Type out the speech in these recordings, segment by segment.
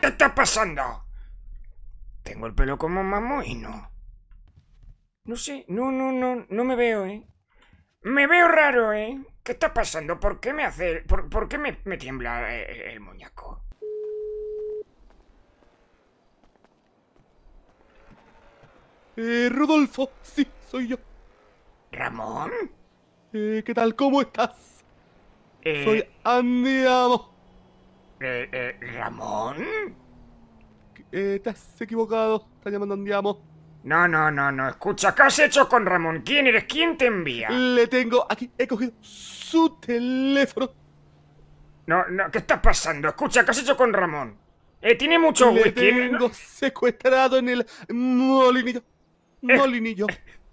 te está pasando? Tengo el pelo como mamoino. No sé, no me veo, Me veo raro, ¿Qué está pasando? ¿Por qué me hace... ¿Por qué me tiembla el muñeco? Rodolfo, sí, soy yo. ¿Ramón? ¿Qué tal? ¿Cómo estás? Soy Andiamo. ¿Ramón? Te has equivocado. Estás llamando a Andiamo. No. Escucha, ¿qué has hecho con Ramón? ¿Quién eres? ¿Quién te envía? Le tengo aquí. He cogido su teléfono. No, ¿qué está pasando? Escucha, ¿qué has hecho con Ramón? Tiene mucho Le whisky. tengo secuestrado en el molinillo. Molinillo.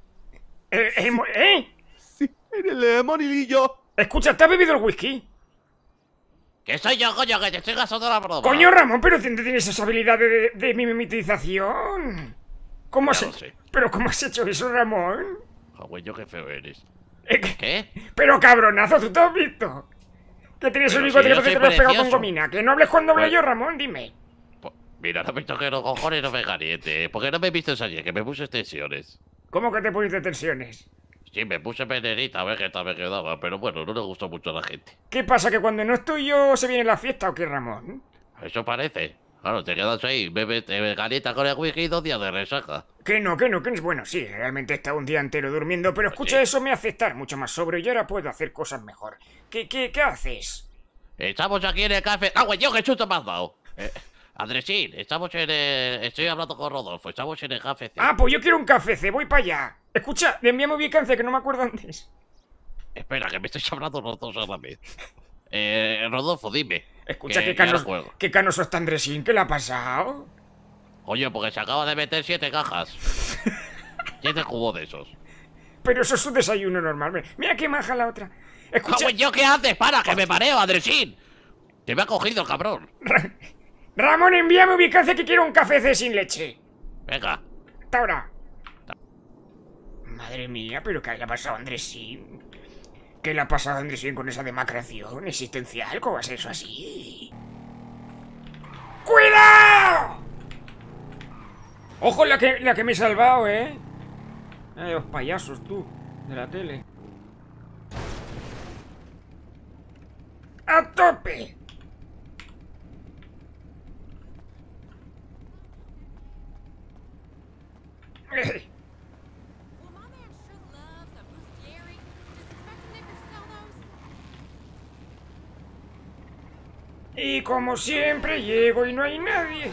Sí, en el molinillo. Escucha, ¿te has bebido el whisky? Que soy yo, coño, que te estoy gastando la broma. Coño, Ramón, pero tienes esa habilidad de mimetización. ¿Cómo has hecho? ¿Pero cómo has hecho eso, Ramón? Güey, yo qué feo eres. ¿Qué? ¿Qué? Pero cabronazo, ¿tú te has visto? Que tienes un bigote que te lo has pegado con gomina. Que no hables cuando hable yo, Ramón, dime. Mira, no me toques los cojones, no me caliente. ¿Por qué no me viste ayer? Que me puse tensiones. ¿Cómo que te pusiste tensiones? Sí, me puse venerita a ver qué tal me quedaba, pero bueno, no le gustó mucho a la gente. ¿Qué pasa, que cuando no estoy yo se viene la fiesta o qué, Ramón? Eso parece. Claro, te quedas ahí, te calientas con el whisky y 2 días de resaca. Que no. Bueno, sí, realmente he estado un día entero durmiendo, pero escucha, eso me hace estar mucho más sobrio y ahora puedo hacer cosas mejor. ¿Qué haces? Estamos aquí en el café. ¡Ah, güey, yo qué chuto me has dado! Andresín, estamos en el... Estoy hablando con Rodolfo, estamos en el café. Ah, pues yo quiero un café, voy para allá. Escucha, envíame ubicancia que no me acuerdo antes. Espera, que me estáis hablando los dos a la vez. Rodolfo, dime. Escucha, qué canoso está Andresín, ¿qué le ha pasado? Oye, porque se acaba de meter 7 cajas. 7 cubos de esos. Pero eso es un desayuno normal. Mira qué maja la otra. Escucha... ¿Yo qué haces? ¡Para, que me mareo, Andresín! Te me ha cogido el cabrón. Ramón, envíame ubicancia que quiero un café sin leche. Venga. Hasta ahora. Madre mía, pero ¿qué le ha pasado a Andresín? ¿Qué le ha pasado a Andresín con esa demacración existencial? ¿Cómo va a ser eso así? ¡Cuidado! Ojo la que me he salvado, los payasos, tú, de la tele. ¡A tope! Y como siempre llego y no hay nadie.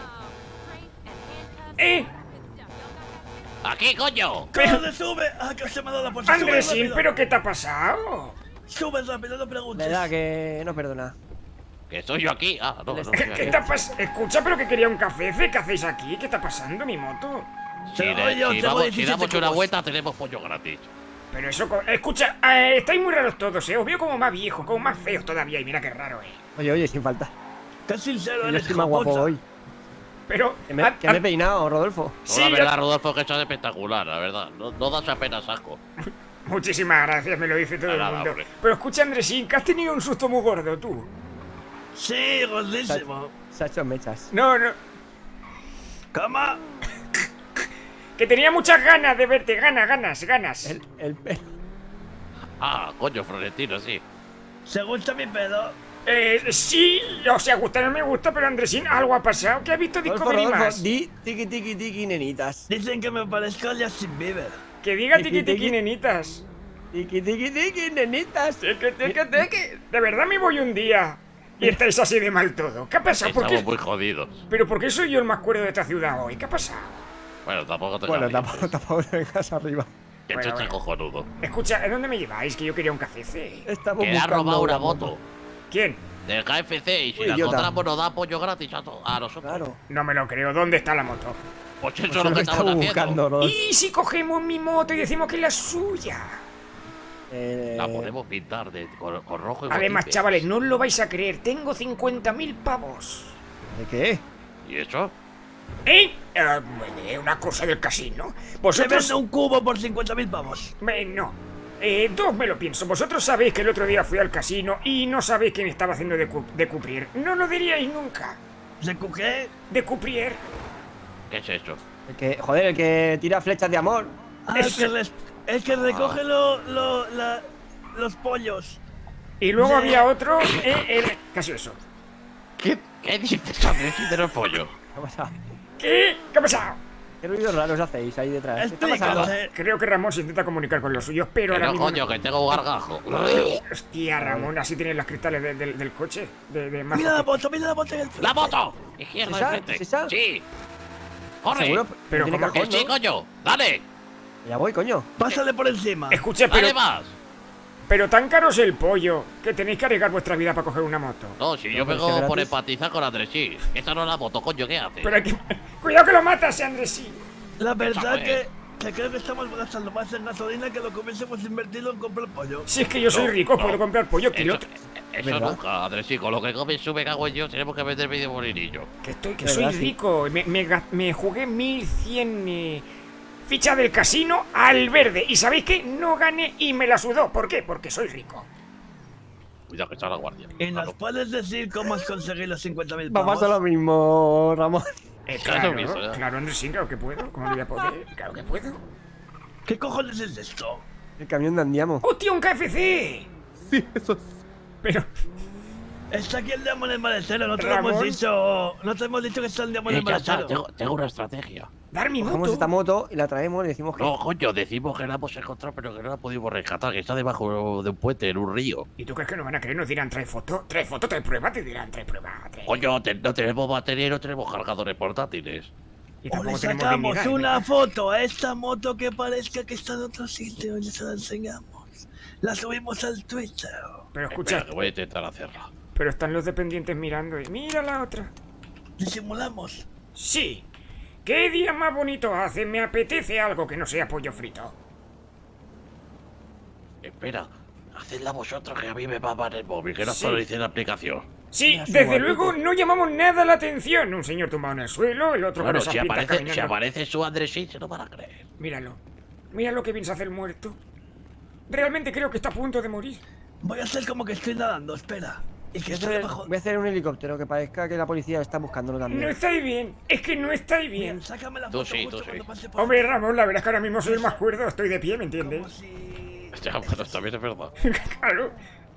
¡Aquí, coño! ¡Corre, sube! ¡Ah, que se me ha dado la bolsa! Andresín, ¿pero qué te ha pasado? Sube rápido, no preguntes. Verdad que no perdona. Que estoy yo aquí. Ah, no. ¿Qué te pasa? Escucha, pero que quería un café. ¿Qué hacéis aquí? ¿Qué está pasando, mi moto? Si damos una vuelta, tenemos pollo gratis. Pero eso... Escucha, estáis muy raros todos, Os veo como más viejos, como más feos todavía. Y mira qué raro, Oye, sin falta. Qué sincero Yo eres, estoy más guapo hoy. Pero... Que me he peinado, Rodolfo. Sí, la verdad, Rodolfo, que estás espectacular, la verdad. No das apenas asco. Muchísimas gracias, me lo dice todo el mundo. Pero escucha, Andresín, que has tenido un susto muy gordo, tú. Sí, gordísimo. Se ha hecho mechas. No. ¿Cómo? Que tenía muchas ganas de verte, ganas. El pelo. Ah, coño, Florentino, sí. ¿Se gusta mi pedo? Sí, o sea, gusta no me gusta, pero Andresín, algo ha pasado. ¿Qué ha visto Discovery más? Di tiki, nenitas. Dicen que me parezco a Justin Bieber. Que diga tiki, nenitas. Tiki, nenitas. De verdad me voy un día y estáis así de mal todo. ¿Qué ha pasado? Estamos muy jodidos. ¿Pero por qué soy yo el más cuerdo de esta ciudad hoy? ¿Qué ha pasado? Bueno, tampoco te tampoco te vengas arriba. Que esto está cojonudo. Escucha, ¿a dónde me lleváis? Que yo quería un café. Que ha robado una moto. ¿Quién? Del KFC, y si la encontramos nos da apoyo gratis a nosotros. Claro. No me lo creo. ¿Dónde está la moto? Pues eso es lo que estamos buscando. ¿Y si cogemos mi moto y decimos que es la suya? La podemos pintar con rojo y Además, guatite. chavales, no os lo vais a creer. Tengo 50.000 pavos. ¿De qué? ¿Y eso? Una cosa del casino. Se Vosotros... vende un cubo por 50.000 pavos. No. Dos me lo pienso. Vosotros sabéis que el otro día fui al casino y no sabéis quién estaba haciendo de cubrir. No lo diríais nunca. ¿De cuqué? De Cuprier. ¿Qué es eso? El que tira flechas de amor. Ah, el que recoge los pollos. Y luego había otro, casi eso. ¿Qué dices, Andresín, de los pollos? ¿Qué ha pasado? ¿Qué? ¿Qué ha pasado? ¿Qué ruidos raros hacéis ahí detrás? ¿Qué está pasando? Explícate. Creo que Ramón se intenta comunicar con los suyos, pero ahora Pero mismo... coño, que tengo un gargajo. Hostia, Ramón, así tienes las cristales del coche. De más Mira la moto en el ¡La moto! Izquierda, ¿Esa? enfrente. ¿Esa? Sí. ¡Corre! ¿Seguro? Pero ¿Tiene ¿cómo ¡Que cajón, sí, no? coño! ¡Dale! Ya voy, coño. Pásale por encima. Escuche, ¡Dale más! pero tan caro es el pollo que tenéis que arriesgar vuestra vida para coger una moto. No, si yo pero vengo es que por gratis. empatizar con Andresín. Esta no es la moto, coño, ¿qué haces? Pero hay que... Cuidado que lo matas, Andresín. La verdad Escúchame. que creo que estamos gastando más en gasolina que lo que hubiésemos invertido en comprar pollo. Si es que yo soy No, rico, no. puedo comprar pollo, Eso, piloto. eso ¿Verdad? nunca, Andresín. Con lo que comes sube cago en yo, tenemos que vender medio molinillo. Que ¿Verdad? soy Sí. rico. Me jugué 1100 fichas del casino al verde. ¿Y sabéis qué? No gané y me la sudó. ¿Por qué? Porque soy rico. Cuidado que está la guardia. ¿Y nos puedes decir cómo has conseguido los 50.000 pavos? Vamos a lo mismo, Ramón. Claro, mismo, ¿eh? claro, Andresín, claro que puedo. ¿Cómo no voy a poder? Claro que puedo. ¿Qué cojones es esto? El camión de Andiamo. ¡Hostia, un KFC! Sí, eso es. Pero... Está aquí el diamo en el malecero, no te lo Ramón. hemos dicho. No te hemos dicho que está el diamo en el Ya está, malecero. tengo una estrategia. Dar mi Cogemos moto. esta moto y la traemos y decimos que... No, coño, decimos que la hemos encontrado, pero que no la pudimos rescatar, que está debajo de un puente, en un río. ¿Y tú crees que nos van a querer? Nos dirán, trae foto, trae prueba, te dirán, trae prueba. Coño, no tenemos batería y no tenemos cargadores portátiles. Y O tampoco le tenemos sacamos dignidad, una ¿verdad? foto a esta moto que parezca que está en otro sitio y se la enseñamos. La subimos al Twitter. Pero escucha, Espera, que voy a intentar hacerla. pero están los dependientes mirando y... ¡Mira la otra! Disimulamos. Sí. ¿Qué día más bonito hace? Me apetece algo que no sea pollo frito. Espera, hacedla vosotros que a mí me va mal el móvil, que no Sí. actualicé la aplicación. Sí, Mira, su desde guapito. luego no llamamos nada la atención. Un señor tumbado en el suelo, el otro Claro, con esas si pintas aparece, si caminando. aparece su Andresín, se lo van a creer. Míralo. Mira lo que piensa hacer el muerto. Realmente creo que está a punto de morir. Voy a hacer como que estoy nadando, espera. Y que Voy a estoy hacer- debajo. voy a hacer un helicóptero que parezca que la policía está buscándolo No también. estáis bien. Es que no estáis Bien, bien. sácame la Tú foto sí, justo tú sí. cuando pase por Hombre, aquí. Ramón, la verdad es que ahora mismo soy el más cuerdo. Estoy de pie, ¿me Como entiendes? si... Ya, bueno, también es verdad. Claro.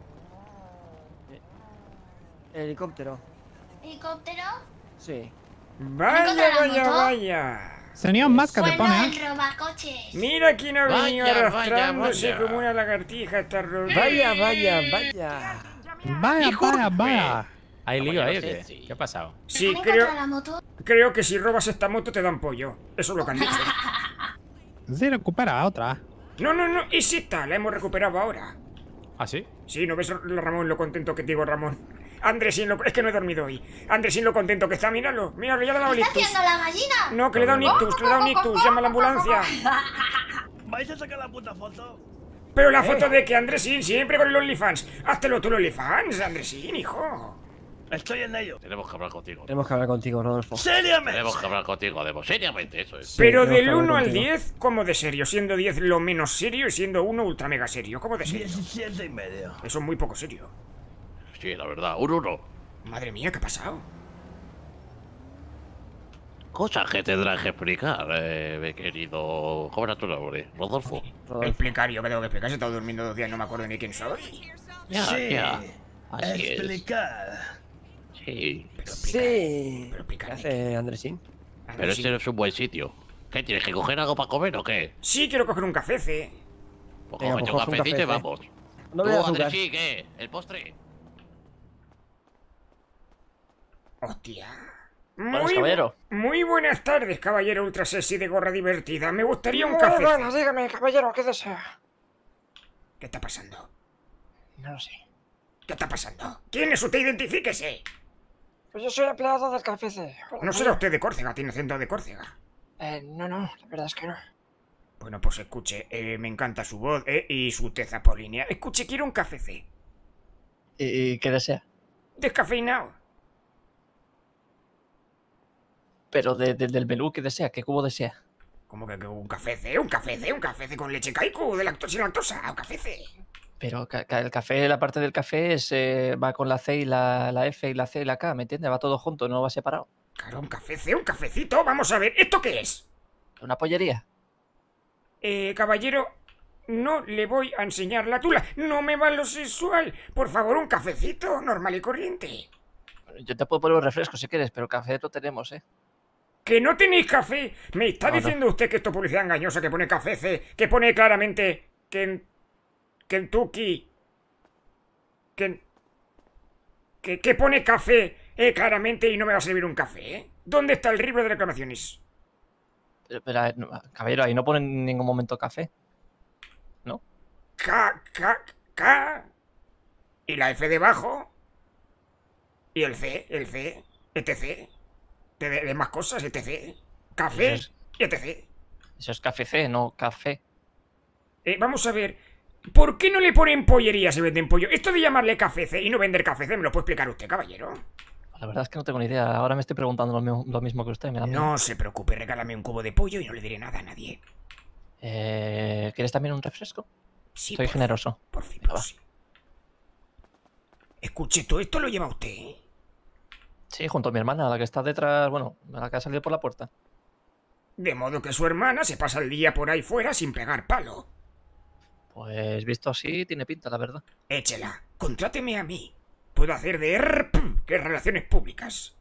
Helicóptero. ¿Helicóptero? Sí. Vaya, ¿Encontró la vaya, moto? vaya. Sonido más que te Bueno, pone, el robacoches. Mira quién ha venido Vaya, arrastrándose vaya, vaya. como una lagartija esta rodilla. Vaya, vaya, vaya. Vaya, vaya, Disculpe. vaya. ¿Hay lío ahí o qué? Sí. ¿Qué ha pasado? Sí, ¿Han encontrado creo, la moto? creo que si robas esta moto te dan pollo. Eso es lo que han dicho. Sí, recupera otra. No, no, no. Y sí está, la hemos recuperado ahora. ¿Ah, sí? Sí, ¿no ves, Ramón, lo contento que te digo, Ramón? Andresín, es que no he dormido hoy. Andresín, lo contento que está, míralo. Míralo, ya le ha dado un ¿Está ictus. haciendo la gallina? No, que le he dado un ictus, que le he dado un ictus. Llama a la ambulancia. ¿Vais a sacar la puta foto? Pero la foto de que Andresín, siempre con el OnlyFans. Háztelo tú el OnlyFans, Andresín, hijo. Estoy en ello. Tenemos que hablar contigo. Tenemos que hablar contigo, Rodolfo. ¡Seriamente! Tenemos que hablar contigo, Debo. Seriamente, eso es. Pero tenemos que del hablar 1 al contigo. 10, ¿cómo de serio? Siendo 10 lo menos serio y siendo 1 ultra mega serio. ¿Cómo de serio? 17 y medio. Eso es muy poco serio. Sí, la verdad. Un 1. Madre mía, ¿qué ha pasado? Cosas que tendrás que explicar, mi querido. ¿Cómo era tu nombre? Rodolfo. Rodolfo. Explicar, yo que tengo que explicar. Si he estado durmiendo 2 días no me acuerdo ni quién soy. Ya, sí. ya. Así es. Explicar. Sí. Sí. Pero ¿Qué explícame. hace Andresín? Pero este no es un buen sitio. ¿Qué? ¿Tienes que coger algo para comer o qué? Sí, quiero coger un café, Pues Venga, cógete pues un coge un cafecito y café, vamos. No Tú, veo azúcar. Andresí, ¿qué? ¿El postre? Hostia. Buenas, caballero. Muy buenas tardes, caballero ultra sexy de gorra divertida. Me gustaría un café. Bueno, dígame, caballero, ¿qué desea? ¿Qué está pasando? No lo sé. ¿Qué está pasando? ¿Quién es usted? Identifíquese. Pues yo soy empleado del KFC. Hola, No será caballero. usted de Córcega, tiene acento de Córcega. No, la verdad es que no. Bueno, pues escuche, me encanta su voz, y su tez apolínea. Escuche, quiero un café. ¿Y qué desea? Descafeinado. Pero del menú, ¿qué desea? ¿Qué cubo desea? ¿Cómo que un café? Un café con leche caicu, sin lactosa, un café. Pero el café, la parte del café es, va con la C y la F y la C y la K, ¿me entiendes? Va todo junto, no va separado. Claro, un café, un cafecito. Vamos a ver, ¿esto qué es? ¿Una pollería? Caballero, no le voy a enseñar la tula. No me va lo sexual. Por favor, un cafecito normal y corriente. Yo te puedo poner un refresco si quieres, pero café no tenemos, ¿eh? ¿Que no tenéis café? ¿Me está No, diciendo usted que esto es publicidad engañosa, que pone café C, que pone claramente Kentucky, que pone café claramente y no me va a servir un café, ¿eh? ¿Dónde está el libro de reclamaciones? Pero, no, caballero, ahí no pone en ningún momento café, ¿no? K. Y la F debajo. Y el C, etc. De más cosas, etc. Café, y etc. Eso es café C, no café. Vamos a ver. ¿Por qué no le ponen pollería si venden pollo? Esto de llamarle café C y no vender café C, ¿me lo puede explicar usted, caballero? La verdad es que no tengo ni idea. Ahora me estoy preguntando lo mismo que usted. Me da miedo. No se preocupe, regálame un cubo de pollo y no le diré nada a nadie. ¿Quieres también un refresco? Sí, Soy generoso. Por fin, Va. sí. Escuche, todo esto lo lleva usted, ¿eh? Sí, junto a mi hermana, la que está detrás, bueno, la que ha salido por la puerta. De modo que su hermana se pasa el día por ahí fuera sin pegar palo. Pues visto así, tiene pinta, la verdad. Échela, contráteme a mí. Puedo hacer de que relaciones públicas.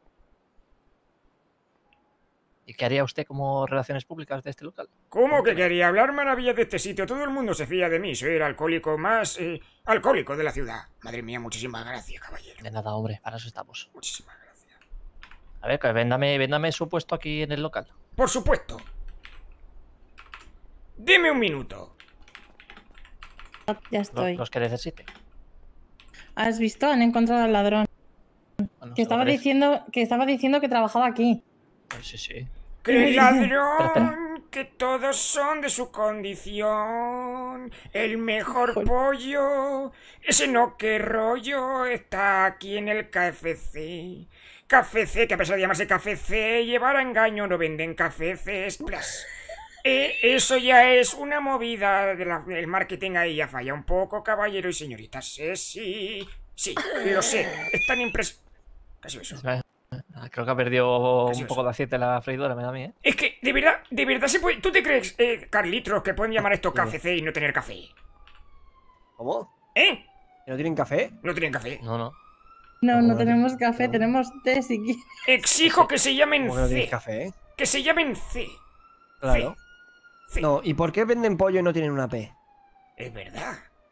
¿Y qué haría usted como relaciones públicas de este local? ¿Cómo que quería hablar maravillas de este sitio? Todo el mundo se fía de mí. Soy el alcohólico más alcohólico de la ciudad. Madre mía, muchísimas gracias, caballero. De nada, hombre, para eso estamos. Muchísimas gracias. A ver, que véndame su puesto aquí en el local. Por supuesto. Deme un minuto. Ya estoy. Los que necesite. ¿Has visto? Han encontrado al ladrón. Bueno, Que estaba diciendo que trabajaba aquí. Sí, sí. ¡Qué Espera. ladrón! Que todos son de su condición. El mejor pollo. Ese no, qué rollo. Está aquí en el KFC. KFC, que a pesar de llamarse KFC, llevar a engaño no venden KFC. Eso ya es una movida del marketing. Ahí ya falla un poco, caballero y señorita. Sí, lo sé. Es tan Casi eso. Creo que ha perdido Casi un eso. poco de aceite la freidora, me da a mí, ¿eh? Es que, de verdad se puede... ¿Tú te crees, Carlitos, que pueden llamar esto KFC y no tener café? ¿Cómo? ¿Eh? ¿Que no tienen café? ¿No tienen café? No. No tenemos café, tenemos té si quieres. Exijo que se llamen ¿Cómo que no C. tienes café? Que se llamen C. Claro. C. No, ¿y por qué venden pollo y no tienen una P? Es verdad.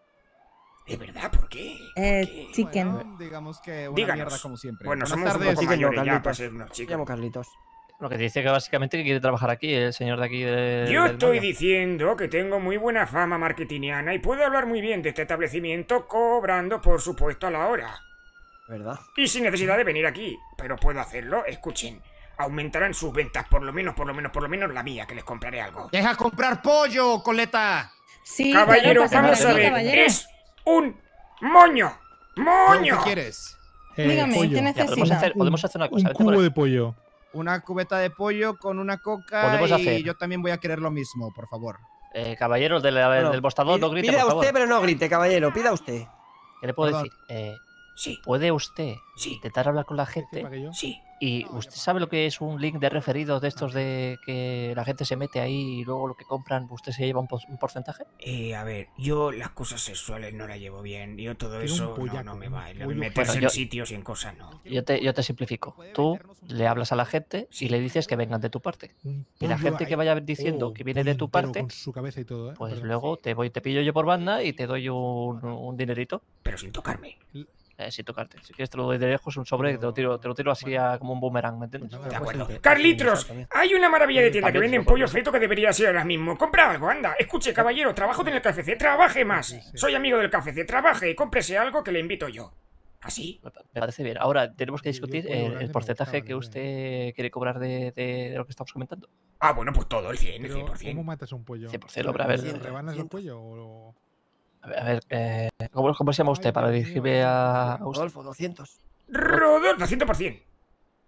¿Por qué? ¿Por qué? Chicken. Bueno, digamos que una Díganos. mierda como siempre. Bueno, Buenas somos un tardes. poco Sí que no, mayores ya Carlitos. para ser unos Me chicos. llamo Carlitos. Lo que dice que básicamente que quiere trabajar aquí, el señor de aquí de... Yo del estoy barrio. diciendo que tengo muy buena fama marketingiana y puedo hablar muy bien de este establecimiento cobrando, por supuesto, a la hora. ¿Verdad? Y sin necesidad de venir aquí. Pero puedo hacerlo, escuchen. Aumentarán sus ventas, por lo menos la mía, que les compraré algo. ¡Deja comprar pollo, Coleta! Sí, Caballero, claro, pasa vamos por a aquí, ver. caballero. Es un moño. ¡Moño! ¿Qué quieres? Dígame, pollo. ¿qué Ya, necesita? podemos hacer una Un cosa. vente por cubo aquí. de pollo. Una cubeta de pollo con una coca Podemos y hacer. yo también voy a querer lo mismo, por favor. Caballero Bueno, del mostrador, no grite, Pida por favor. usted, pero no grite, caballero. Pida usted. ¿Qué le puedo Perdón. decir? Sí, ¿Puede usted sí, intentar hablar con la ¿Qué gente? pagué yo? sí. ¿Y usted sabe lo que es un link de referidos de estos de que la gente se mete ahí y luego lo que compran, usted se lleva un porcentaje? A ver, yo las cosas sexuales no las llevo bien. Yo todo Quiero un eso pollaco, no me un va. pollo. Meterse Bueno, en yo- sitios y en cosas no. Yo te simplifico. Tú le hablas a la gente y le dices que vengan de tu parte. Un Y la pollo gente que ahí. vaya diciendo Oh, que viene de pollo tu entero parte, Con su cabeza y todo, ¿eh? pues Perdón. luego te pillo yo por banda y te doy un dinerito. Pero sin tocarme. Sin tocarte. Si quieres te lo doy de lejos, un sobre, te lo tiro así como un boomerang, ¿me entiendes? Pues De nada, pues acuerdo. sí, Carlitos, hay una maravilla de tienda que También, venden supongo. pollo frito que debería ser ahora mismo. Compra algo, anda. Escuche, caballero, trabajo en el KFC. Trabaje más. Soy amigo del KFC. Trabaje y cómprese algo que le invito yo. ¿Así? Me parece bien. Ahora tenemos que Yo discutir pollo grande el me porcentaje gustaba, que la usted quiere cobrar de lo que estamos comentando. Ah, bueno, pues todo, el 100, el Pero, 100%. ¿cómo matas un pollo? 100%, hombre, a ver. ¿Le ¿Rebanas el pollo o...? A ver, ¿cómo se llama usted para dirigirme a usted? Rodolfo, 200. Rodolfo, 100%.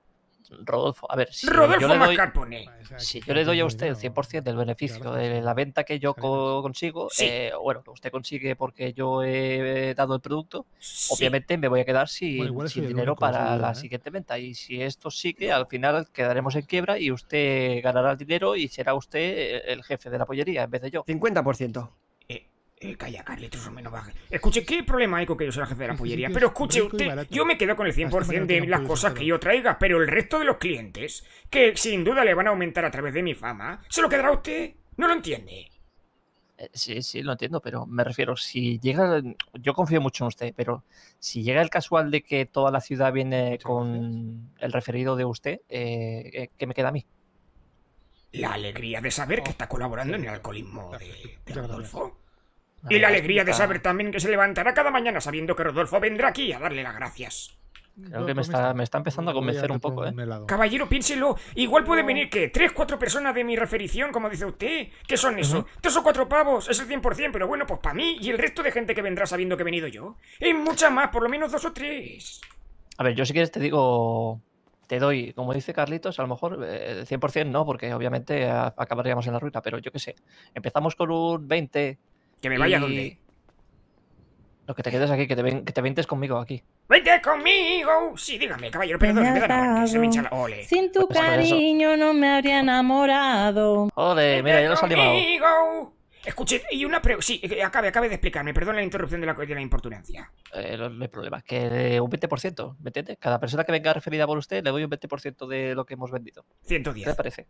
Rodolfo, a ver, si yo Rodolfo le doy, Mascarpone. si yo le doy a usted el 100% del beneficio de la venta que yo consigo, Sí. bueno, que usted consigue porque yo he dado el producto, Sí. obviamente me voy a quedar Bueno, sin, igual sin soy el dinero único, para seguro, la ¿eh? siguiente venta. Y si esto sigue, al final quedaremos en quiebra y usted ganará el dinero y será usted el jefe de la pollería en vez de yo. 50%. Calla, Carlitos, o menos baje. Escuche, ¿qué problema hay con que yo sea el jefe de la Este pollería? sitio Pero es escuche rico y usted, barato. yo me quedo con el Hasta 100% mañana de tienen las pollos cosas que enteros. yo traiga, pero el resto de los clientes, que sin duda le van a aumentar a través de mi fama, ¿se lo quedará usted? ¿No lo entiende? Sí, lo entiendo, pero me refiero, si llega, yo confío mucho en usted, pero si llega el casual de que toda la ciudad viene con el referido de usted, ¿qué me queda a mí? La alegría de saber Oh, que está colaborando en el alcoholismo de Muchas Rodolfo. La Y la verdad es que alegría de está- saber también que se levantará cada mañana sabiendo que Rodolfo vendrá aquí a darle las gracias. Creo que me está empezando a Voy convencer un darte poco, ¿eh? helado. Caballero, piénselo. Igual pueden venir, ¿qué? 3, 4 personas de mi referición, como dice usted. ¿Qué son eso? 3 o 4 pavos, es el 100%, pero bueno, pues para mí y el resto de gente que vendrá sabiendo que he venido yo. Es mucha más, por lo menos 2 o 3. A ver, yo si quieres te digo, te doy, como dice Carlitos, a lo mejor 100% no, porque obviamente acabaríamos en la ruina, pero yo qué sé, empezamos con un 20. ¿Que me vaya a y- dónde? No, que te quedes aquí, que te ventes conmigo aquí. ¡Vente conmigo! Sí, dígame, caballero, perdón, me da la mano, que se me hincha la... Ole. Sin tu Pues por eso. cariño no me habría enamorado. Joder, mira, ya los ha animado. Conmigo. Escuche, y una pregunta... Sí, acabe de explicarme, perdón la interrupción de la importunancia. No hay problema, que un 20%, ¿me entiendes? Cada persona que venga referida por usted le doy un 20% de lo que hemos vendido. ¿Qué 110. te parece?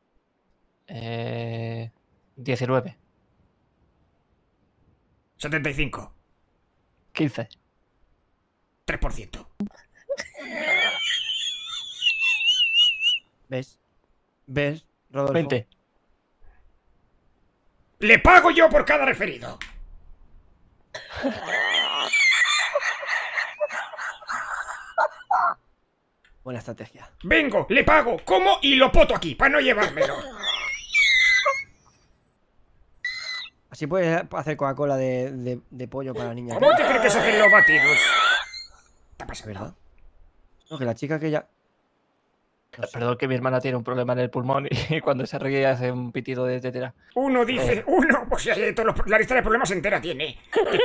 19, 75. 15. 3%. ¿Ves? ¿Ves, Rodolfo? 20. ¡Le pago yo por cada referido! Buena estrategia. Vengo, le pago, como y lo poto aquí, para no llevármelo. Así puedes hacer Coca-Cola de pollo para niñas. ¿Cómo te crees que se hacen los batidos? ¿Qué pasa, ¿Verdad? No, que la chica que ya... No sé. Perdón, que mi hermana tiene un problema en el pulmón y cuando se ríe hace un pitido de tetera. Uno dice, pues ya la lista de problemas entera tiene.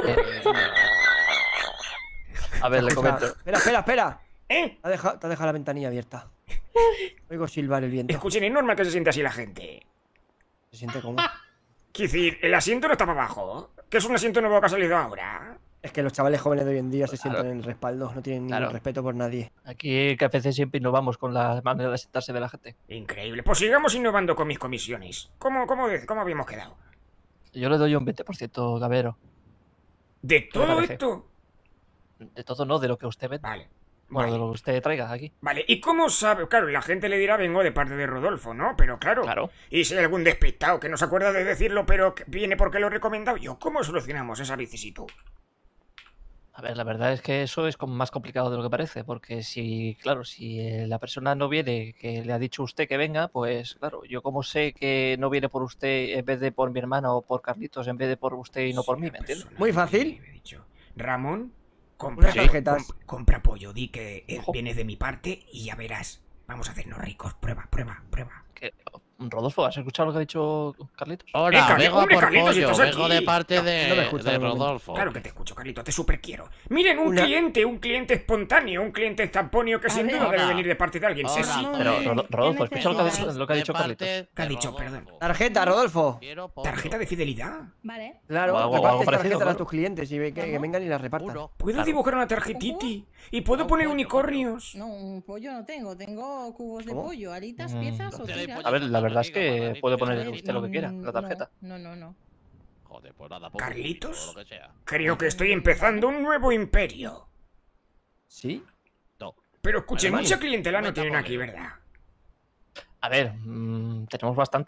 A ver, le comento. Espera. ¿Eh? Te has dejado la ventanilla abierta. Oigo silbar el viento. Escuchen, es normal que se siente así la gente. Se siente como... Quiero decir, el asiento no estaba abajo. Que es un asiento nuevo que ha salido ahora. Es que los chavales jóvenes de hoy en día se sienten en el respaldo. No tienen ningún Claro. respeto por nadie. Aquí que a veces siempre innovamos con la manera de sentarse de la gente. Increíble. Pues sigamos innovando con mis comisiones. ¿Cómo habíamos quedado? Yo le doy un 20%, Gabero. ¿De todo parece? esto? De todo no, de lo que usted vende. Vale. Bueno, Vale. de lo que usted traiga aquí. Vale, ¿y cómo sabe? Claro, la gente le dirá vengo de parte de Rodolfo, ¿no? Pero claro. Claro. Y si hay algún despistado que no se acuerda de decirlo, pero que viene porque lo he recomendado yo, ¿cómo solucionamos esa vicisitud? A ver, la verdad es que eso es como más complicado de lo que parece, porque si, claro, si la persona no viene, que le ha dicho usted que venga, pues claro, yo como sé que no viene por usted en vez de por mi hermana o por Carlitos, en vez de por usted y no por mí, ¿me entiendes? Muy fácil. Ramón, compra, Unas tarjetas. compra pollo, di que Ojo. vienes de mi parte y ya verás. Vamos a hacernos ricos. Prueba. Que, Rodolfo, ¿has escuchado lo que ha dicho Carlitos? Hola, Carli- vengo hombre, por Carlitos, pollo, estás vengo aquí. de parte No me escucha de de momento. Rodolfo. Claro que te escucho, Carlito, te super quiero. Miren, un Una- cliente espontáneo, un cliente estamponio que A sin ver. duda debe Hola. venir de parte de alguien. Hola. Sesi. Pero, Rodolfo, ¿qué escucha lo que ha necesitas? dicho, lo que ha dicho De parte Carlitos. ¿Qué ha de dicho? Rodolfo. Perdón. Tarjeta, Rodolfo. Quiero pollo. Tarjeta de fidelidad. Vale. Claro, O algo repartes parecido, tarjetas a claro. tus clientes y que vengan y las repartan. Uno. ¿Puedo Claro. dibujar una tarjetiti? ¿Y puedo Un poner pollo, unicornios? No, un pollo no tengo. Tengo cubos de ¿Cómo? pollo, alitas, Mm. piezas o Te doy tiras. pollo. A ver, la verdad es que puede poner A ver, usted lo que quiera, la tarjeta. No. Joder, pues nada, Carlitos. o lo que sea. Creo que estoy empezando un nuevo imperio. ¿Sí? No. Pero escuchen, Vale, mucha clientela no Cuenta tienen por aquí, ello. ¿verdad? A ver, tenemos bastante.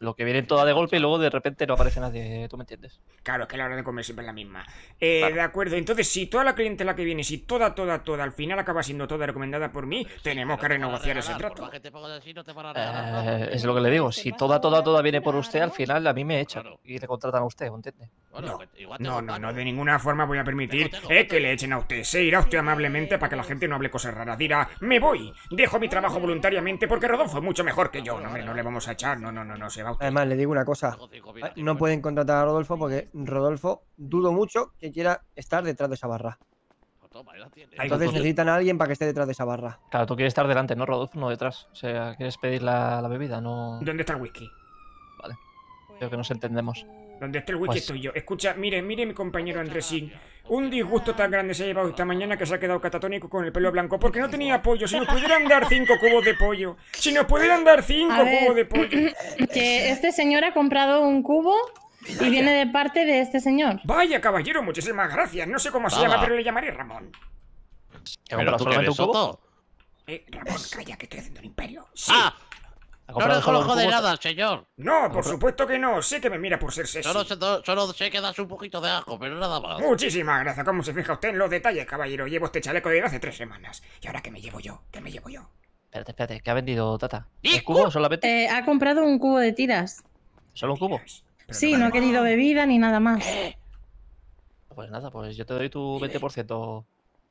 Lo que viene toda de golpe y luego de repente no aparece nadie, ¿tú me entiendes? Claro, es que la hora de comer siempre es la misma. De acuerdo, entonces si toda la clientela que viene, si toda, al final acaba siendo toda recomendada por mí, tenemos que renegociar ese trato. Es lo que le digo, si toda viene por usted, al final a mí me echan y le contratan a usted, ¿entiende? No, de ninguna forma voy a permitir que le echen a usted. Se irá usted amablemente para que la gente no hable cosas raras. Dirá, me voy, dejo mi trabajo voluntariamente porque Rodolfo es mucho mejor que yo. No, hombre, no le vamos a echar, no, se va usted. Además, le digo una cosa. No pueden contratar a Rodolfo porque Rodolfo dudo mucho que quiera estar detrás de esa barra. Entonces necesitan a alguien para que esté detrás de esa barra. Claro, tú quieres estar delante, ¿no, Rodolfo? No detrás. O sea, quieres pedir la bebida, no... ¿Dónde está el whisky? Vale. Creo que nos entendemos. Donde esté el whisky estoy yo. Escucha, mire mi compañero Andresín. Un disgusto tan grande se ha llevado esta mañana que se ha quedado catatónico con el pelo blanco porque no tenía pollo. Si nos pudieran dar 5 cubos de pollo. Si nos pudieran dar 5 cubos de pollo. Que este señor ha comprado un cubo y viene de parte de este señor. Vaya, caballero, muchísimas gracias. No sé cómo se llama, pero le llamaré Ramón. ¿Pero tú solamente un cubo? Ramón, calla, que estoy haciendo un imperio. Sí. No le conozco de nada, señor. No, por supuesto que no. Sé que me mira por ser sexy. Solo sé que das un poquito de asco, pero nada más. Muchísimas gracias. ¿Cómo se fija usted en los detalles, caballero? Llevo este chaleco de hace 3 semanas. ¿Y ahora qué me llevo yo? Espérate, ¿qué ha vendido Tata? ¿Un cubo solamente? Ha comprado un cubo de tiras. ¿Solo un cubo? Sí, no ha querido bebida ni nada más. Pues nada, pues yo te doy tu 20%.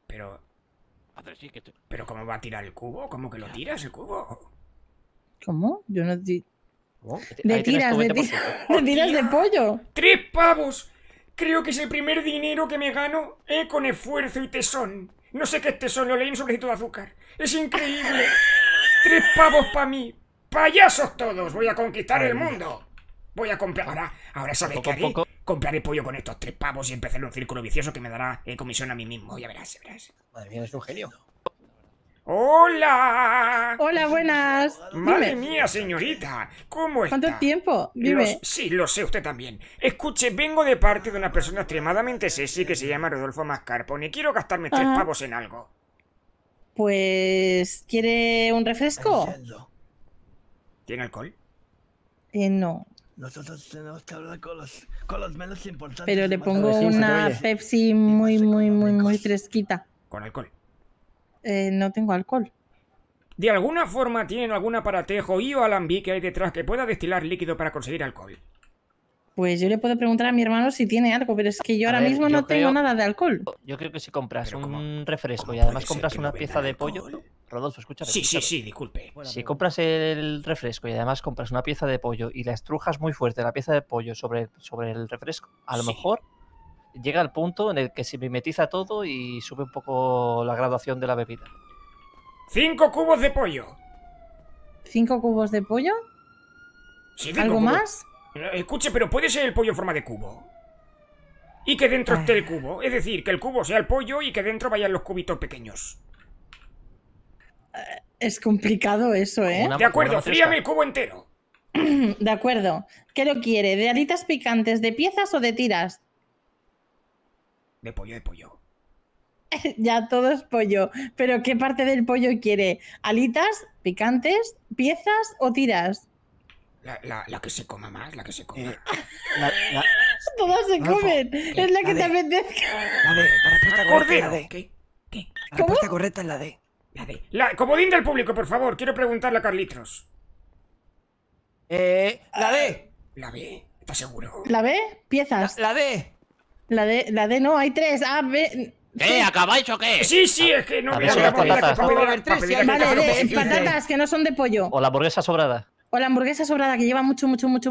Pero ¿cómo va a tirar el cubo? ¿Cómo que lo tiras el cubo? ¿Cómo? Yo no... De Ahí tienes tiras, tu de 20%. tiras de pollo. 3 pavos. Creo que es el primer dinero que me gano, con esfuerzo y tesón. No sé qué es tesón, lo leí en un sobrecito de azúcar. Es increíble. 3 pavos para mí. Payasos todos. Voy a conquistar el mundo. Voy a comprar... Ahora ¿sabes qué haré? Compraré pollo con estos 3 pavos y empezaré un círculo vicioso que me dará comisión a mí mismo. Ya verás. Madre mía, es un genio. ¡Hola! Hola, buenas. Madre mía, señorita. ¿Cómo está? ¿Cuánto tiempo? Dime. Sí, lo sé, usted también. Escuche, vengo de parte de una persona extremadamente sexy que se llama Rodolfo Mascarpone. Quiero gastarme 3 pavos en algo. Pues... ¿quiere un refresco? ¿Tiene alcohol? No. Nosotros tenemos que hablar con los menos importantes. Pero le pongo una Pepsi muy fresquita. ¿Con alcohol? No tengo alcohol. ¿De alguna forma tienen algún aparatejo y o alambique hay detrás que pueda destilar líquido para conseguir alcohol? Pues yo le puedo preguntar a mi hermano si tiene algo, pero es que yo ahora mismo no tengo nada de alcohol. Yo creo que si compras un refresco y además compras una pieza de pollo... Rodolfo, escúchame. Sí, disculpe. Si compras el refresco y además compras una pieza de pollo y la estrujas muy fuerte, la pieza de pollo sobre el refresco, a lo mejor llega al punto en el que se mimetiza todo y sube un poco la graduación de la bebida. 5 cubos de pollo. ¿5 cubos de pollo? Sí, ¿Algo más? Escuche, pero puede ser el pollo en forma de cubo. Y que dentro esté el cubo. Es decir, que el cubo sea el pollo y que dentro vayan los cubitos pequeños. Es complicado eso, ¿eh? De acuerdo, fríame el cubo entero. De acuerdo. ¿Qué lo quiere? ¿De alitas picantes, de piezas o de tiras? De pollo. Ya todo es pollo. ¿Pero qué parte del pollo quiere? ¿Alitas, picantes, piezas o tiras? La que se coma más, la que se coma. Todas se comen. Es la que te apetezca. La respuesta correcta es la D. ¿Qué? La respuesta correcta es la D. Comodín del público, por favor. Quiero preguntarle a Carlitos. La D. ¿La B? ¿Estás seguro? ¿La B? Piezas. La D. La D no, hay 3. A, B... ¿Qué? ¿Acabáis o qué? Sí, es que no... A ver si las patatas. Vale, patatas que no son de pollo. O la hamburguesa sobrada. O la hamburguesa sobrada que lleva mucho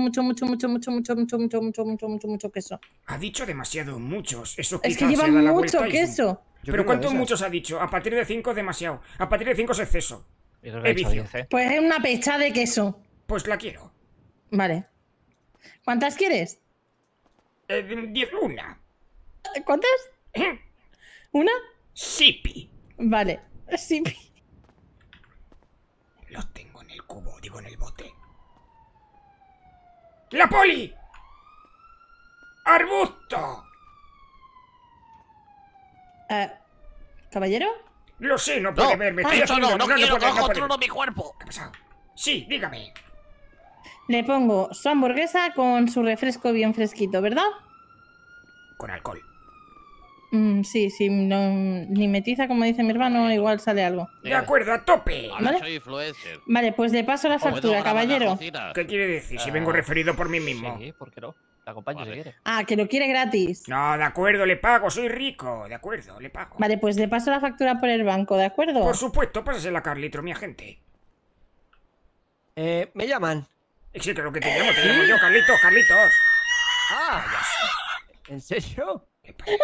queso. Ha dicho demasiado muchos. Eso es que lleva mucho queso. ¿Pero cuántos muchos ha dicho? A partir de 5 es demasiado. A partir de 5 es exceso. Es vicio. Pues es una pecha de queso. Pues la quiero. Vale. ¿Cuántas quieres? 10, una. ¿Cuántas? ¿Una? Sipi. Vale, sipi. Los tengo en el cubo, digo en el bote. ¡La poli! ¡Arbusto! ¿Caballero? Lo sé, no puede verme. No quiero que controlo mi cuerpo. ¿Qué ha pasado? Sí, dígame. Le pongo su hamburguesa con su refresco bien fresquito, ¿verdad? Con alcohol. Sí, ni metiza, como dice mi hermano, igual sale algo. De acuerdo, a tope. Ahora ¿Vale? soy influencer. Vale, pues le paso la factura, caballero. ¿Qué quiere decir? Si vengo referido por mí mismo. Sí, ¿por qué no? Te acompaño si quiere. Ah, que lo quiere gratis. No, de acuerdo, le pago, soy rico. De acuerdo, le pago. Vale, pues le paso la factura por el banco, ¿de acuerdo? Por supuesto, pásasela a Carlitro, mi agente. Me llaman. Sí, creo que te llamo yo, Carlitos, Carlitos. Ah, ¿en serio? ¿Qué pasa?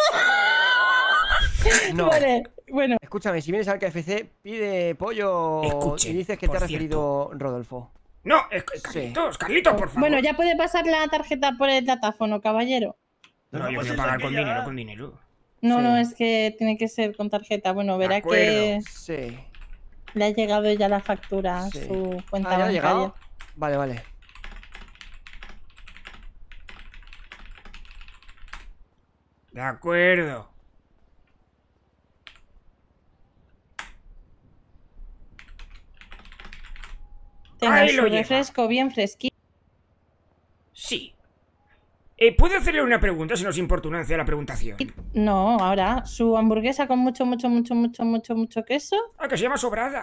No. Vale, bueno. Escúchame, si vienes al KFC, pide pollo Escuche, y dices que te ha referido Rodolfo. No, Carlitos, Carlitos, por favor. Bueno, ya puede pasar la tarjeta por el datáfono, caballero. No, yo quiero pagar con dinero, No, Sí. no, es que tiene que ser con tarjeta. Bueno, verá que Sí. le ha llegado ya la factura a Sí. su cuenta ¿Ya ha bancaria. llegado? Vale. De acuerdo. Tenga Ahí su lo lleva. refresco bien fresquito. Sí. ¿Puedo hacerle una pregunta si no os importunancia la preguntación? No, ahora, su hamburguesa con mucho queso. Ah, que se llama sobrada.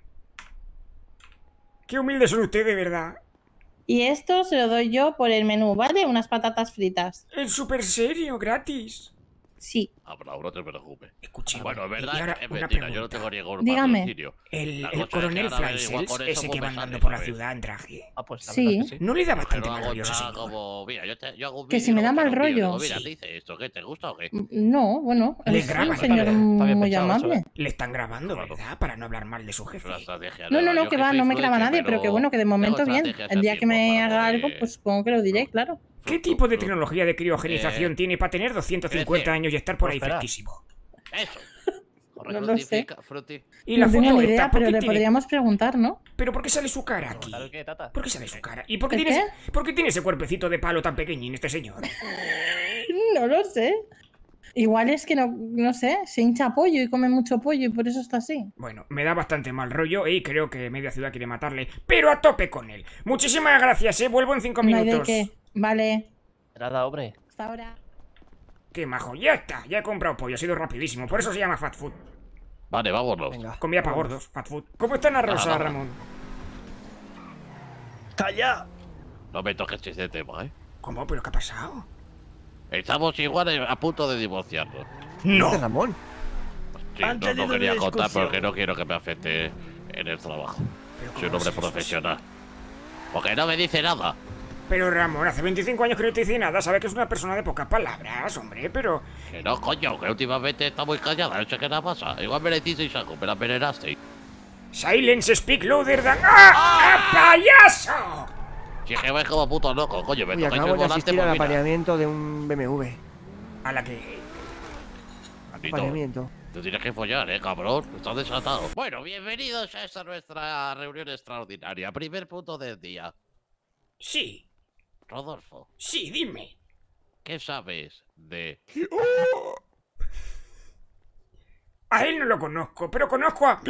Qué humildes son ustedes, de verdad. Y esto se lo doy yo por el menú, ¿vale? Unas patatas fritas. Es súper serio, gratis. Sí. Ah, pero no te preocupes. Escuche, Bueno, es y verdad, ahora es una mentira, yo no pregunta. tengo ningún Dígame. patrocinio. El La cosa es que coronel ahora igual Flaisels, con eso ese que pues va me andando sale, por la ¿sabes? ciudad en traje. Ah, pues la Sí. verdad que sí. ¿No le da Que bastante no mal hago rollo ese nada señor? como... Mira, yo hago un Que vídeo si me y da luego mal te lo envío, rollo. digo, mira, Sí. te hice esto, ¿qué te gusta o qué? No, bueno, Le es un graban, señor está bien muy pensado eso, amable. Le están grabando, Claro. ¿verdad? Para no hablar mal de su Es jefe. una estrategia No, nueva. Yo que va, soy no me graba influencer, nadie, pero que bueno, que de momento bien. estrategias El a día que tiempo me para haga poder- algo, pues supongo que lo diré, claro. ¿Qué tipo de tecnología de criogenización tiene para tener 250 años y estar por ahí Espera. fresquísimo? Eso. No lo sé. Y la No tengo foto ni esta, idea, ¿por pero qué le tiene- podríamos preguntar, ¿no? ¿Pero por qué sale su cara aquí? ¿Preguntar el qué, Tata? ¿Por qué sale su cara? ¿Y por qué ¿El tiene, por qué tiene ese cuerpecito de palo tan pequeñín este señor? No lo sé. Igual es que no sé, se hincha pollo y come mucho pollo y por eso está así. Bueno, me da bastante mal rollo y creo que media ciudad quiere matarle, pero a tope con él. Muchísimas gracias, vuelvo en 5 No hay de minutos. qué. Vale, Nada, hombre. hasta ahora. Qué majo, ya está, ya he comprado pollo, ha sido rapidísimo, por eso se llama Fat Food. Vale, vámonos. Venga. Comida para gordos, Fat Food. ¿Cómo está Ana Rosa, Ajá. Ramón? ¡Calla! No me toques ese tema, ¿eh? ¿Cómo? ¿Pero qué ha pasado? Estamos igual a punto de divorciarnos. ¡No! Este Ramón. Sí, Han no tenido quería una contar discusión. porque no quiero que me afecte en el trabajo. ¿Pero Soy un cómo hombre es eso? profesional. Porque no me dice nada. Pero Ramón, hace 25 años que no te dice nada, sabe que es una persona de pocas palabras, hombre, pero... Que no, coño, que últimamente está muy callada, no sé qué le pasa. Igual me le hicisteis algo, me la envenenasteis. Silence speak louder than... ¡Ah! ¡Payaso! Si es que vais como puto loco, coño, me Uy, tocáis el acabamos de volante, asistir al pues mira. apareamiento de un BMW. A la que... Maldito, Apareamiento. te tienes que follar, cabrón. Estás desatado. Bueno, bienvenidos a esta nuestra reunión extraordinaria. Primer punto del día. Sí, Rodolfo, sí, dime. ¿qué sabes de... A él no lo conozco, pero conozco a...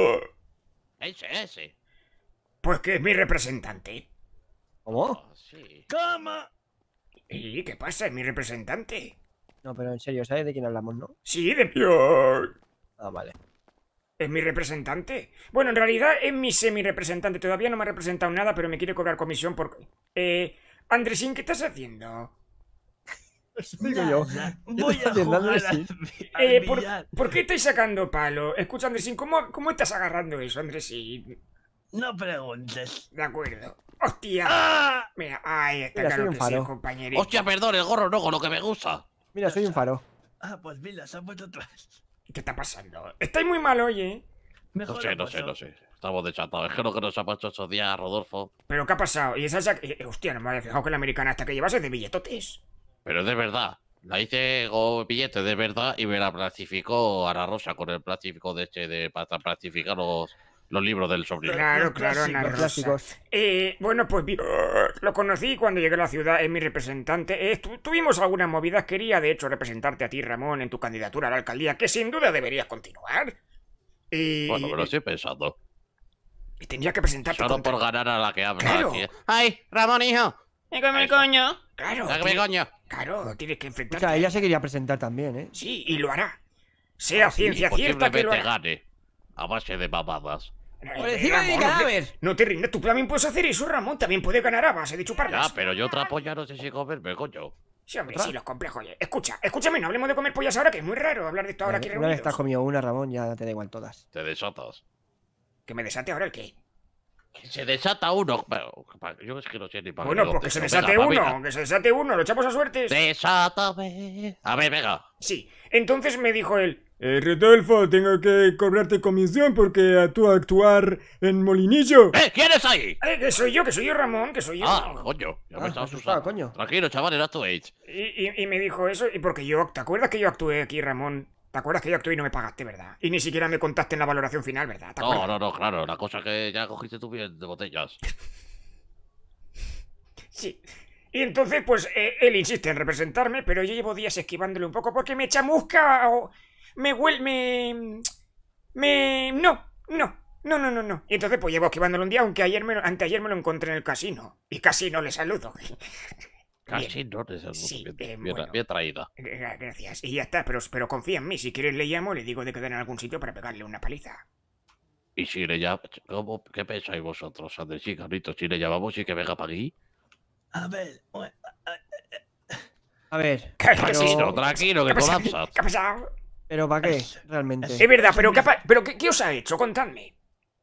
Ese? Pues que es mi representante. ¿Cómo? Ah, sí. ¡Cama! ¿Y qué pasa? Es mi representante. No, pero en serio, ¿sabes de quién hablamos, no? Sí, de... Ah, vale. Es mi representante. Bueno, en realidad es mi semi-representante. Todavía no me ha representado nada, pero me quiere cobrar comisión por... Andresín, ¿qué estás haciendo? Eso digo yo. Voy a estás haciendo, jugar Andresín? al ¿Por, billar. por qué estáis sacando palo? Escucha, Andresín, ¿cómo estás agarrando eso, Andresín? No preguntes. De acuerdo. ¡Hostia! ¡Ah! Mira, ahí está, Mira, claro soy un que sí, faro. compañerito. Hostia, perdón, el gorro no, con lo que me gusta. Mira, soy un faro. Ah, pues mira, se ha puesto otra vez. ¿Qué está pasando? Estáis muy mal hoy, ¿eh? Mejor lo No paso. sé. Estamos desatados. Es que lo que nos ha pasado estos días, Rodolfo. ¿Pero qué ha pasado? Y esa... hostia, no me había fijado que la americana hasta que llevas es de billetotes. Pero es de verdad. La hice con billete de verdad y me la plastificó Ana Rosa con el plástico de para plastificar los libros del sobrino. Claro, claro, Ana Los Rosa. plásticos. Bueno, pues lo conocí cuando llegué a la ciudad, es mi representante. Tuvimos algunas movidas, quería de hecho representarte a ti, Ramón, en tu candidatura a la alcaldía, que sin duda deberías continuar. Bueno, me lo estoy pensando. Y tendría que presentarte Solo contra... por ganar a la que habla. Claro. Aquí. ¡Ay, Ramón, hijo! ¡Me come el coño! Claro, ¡Sácame coño! claro, tienes que O enfrentarte. sea, ella se quería presentar también, ¿eh? Sí, y lo hará. Sea ciencia cierta que lo Posiblemente hará. gane. A base de mamadas. ¡Por encima de mi cadáver! No te rindas, tú también puedes hacer eso, Ramón. También puedes ganar a base de chuparlas. Ya, pero yo otra polla no sé si comerme, coño. Sí, hombre, sí, los complejos. Oye, escúchame, no hablemos de comer pollas ahora, que es muy raro hablar de esto ahora aquí Una vez reunidos. te has comido una, Ramón, ya te da igual todas. Te desatas. Que me desate ahora el qué. Que se desata uno. Pero, yo es que no sé ni para Bueno, qué pues que se contesto. desate Venga, uno, venga. que se desate uno, lo echamos a suertes. Desátame. A ver, venga. Sí, entonces me dijo él, Rodolfo, tengo que cobrarte comisión porque tú actuar en Molinillo. ¿Quién es ahí? que soy yo, Ramón, que soy yo. Ah, coño. Ya me estaba asustando. coño. Tranquilo, chaval, era tu age. Y me dijo eso, y porque yo, ¿te acuerdas que yo actué aquí, Ramón? ¿Te acuerdas que yo actué y no me pagaste, verdad? Y ni siquiera me contaste en la valoración final, ¿verdad? ¿Te acuerdas? No, claro. La cosa que ya cogiste tú bien de botellas. Sí. Y entonces, pues, él insiste en representarme, pero yo llevo días esquivándole un poco porque me chamusca o... Me huele... No. Y entonces, pues, llevo esquivándole un día, aunque anteayer me lo encontré en el casino. Y casi no le saludo. Casi no te saludo. Sí, Bien traída. Gracias. Y ya está, pero confía en mí. Si quieres le llamo, le digo de quedar en algún sitio para pegarle una paliza. Y si le llamamos... ¿Qué pensáis vosotros, Andrés y Carlitos? Si le llamamos y que venga para aquí. A ver, A ver. Tranquilo, que colapsas. ¿Qué ha pasado? ¿Pero para qué? Realmente. Es verdad, pero ¿qué os ha hecho? Contadme.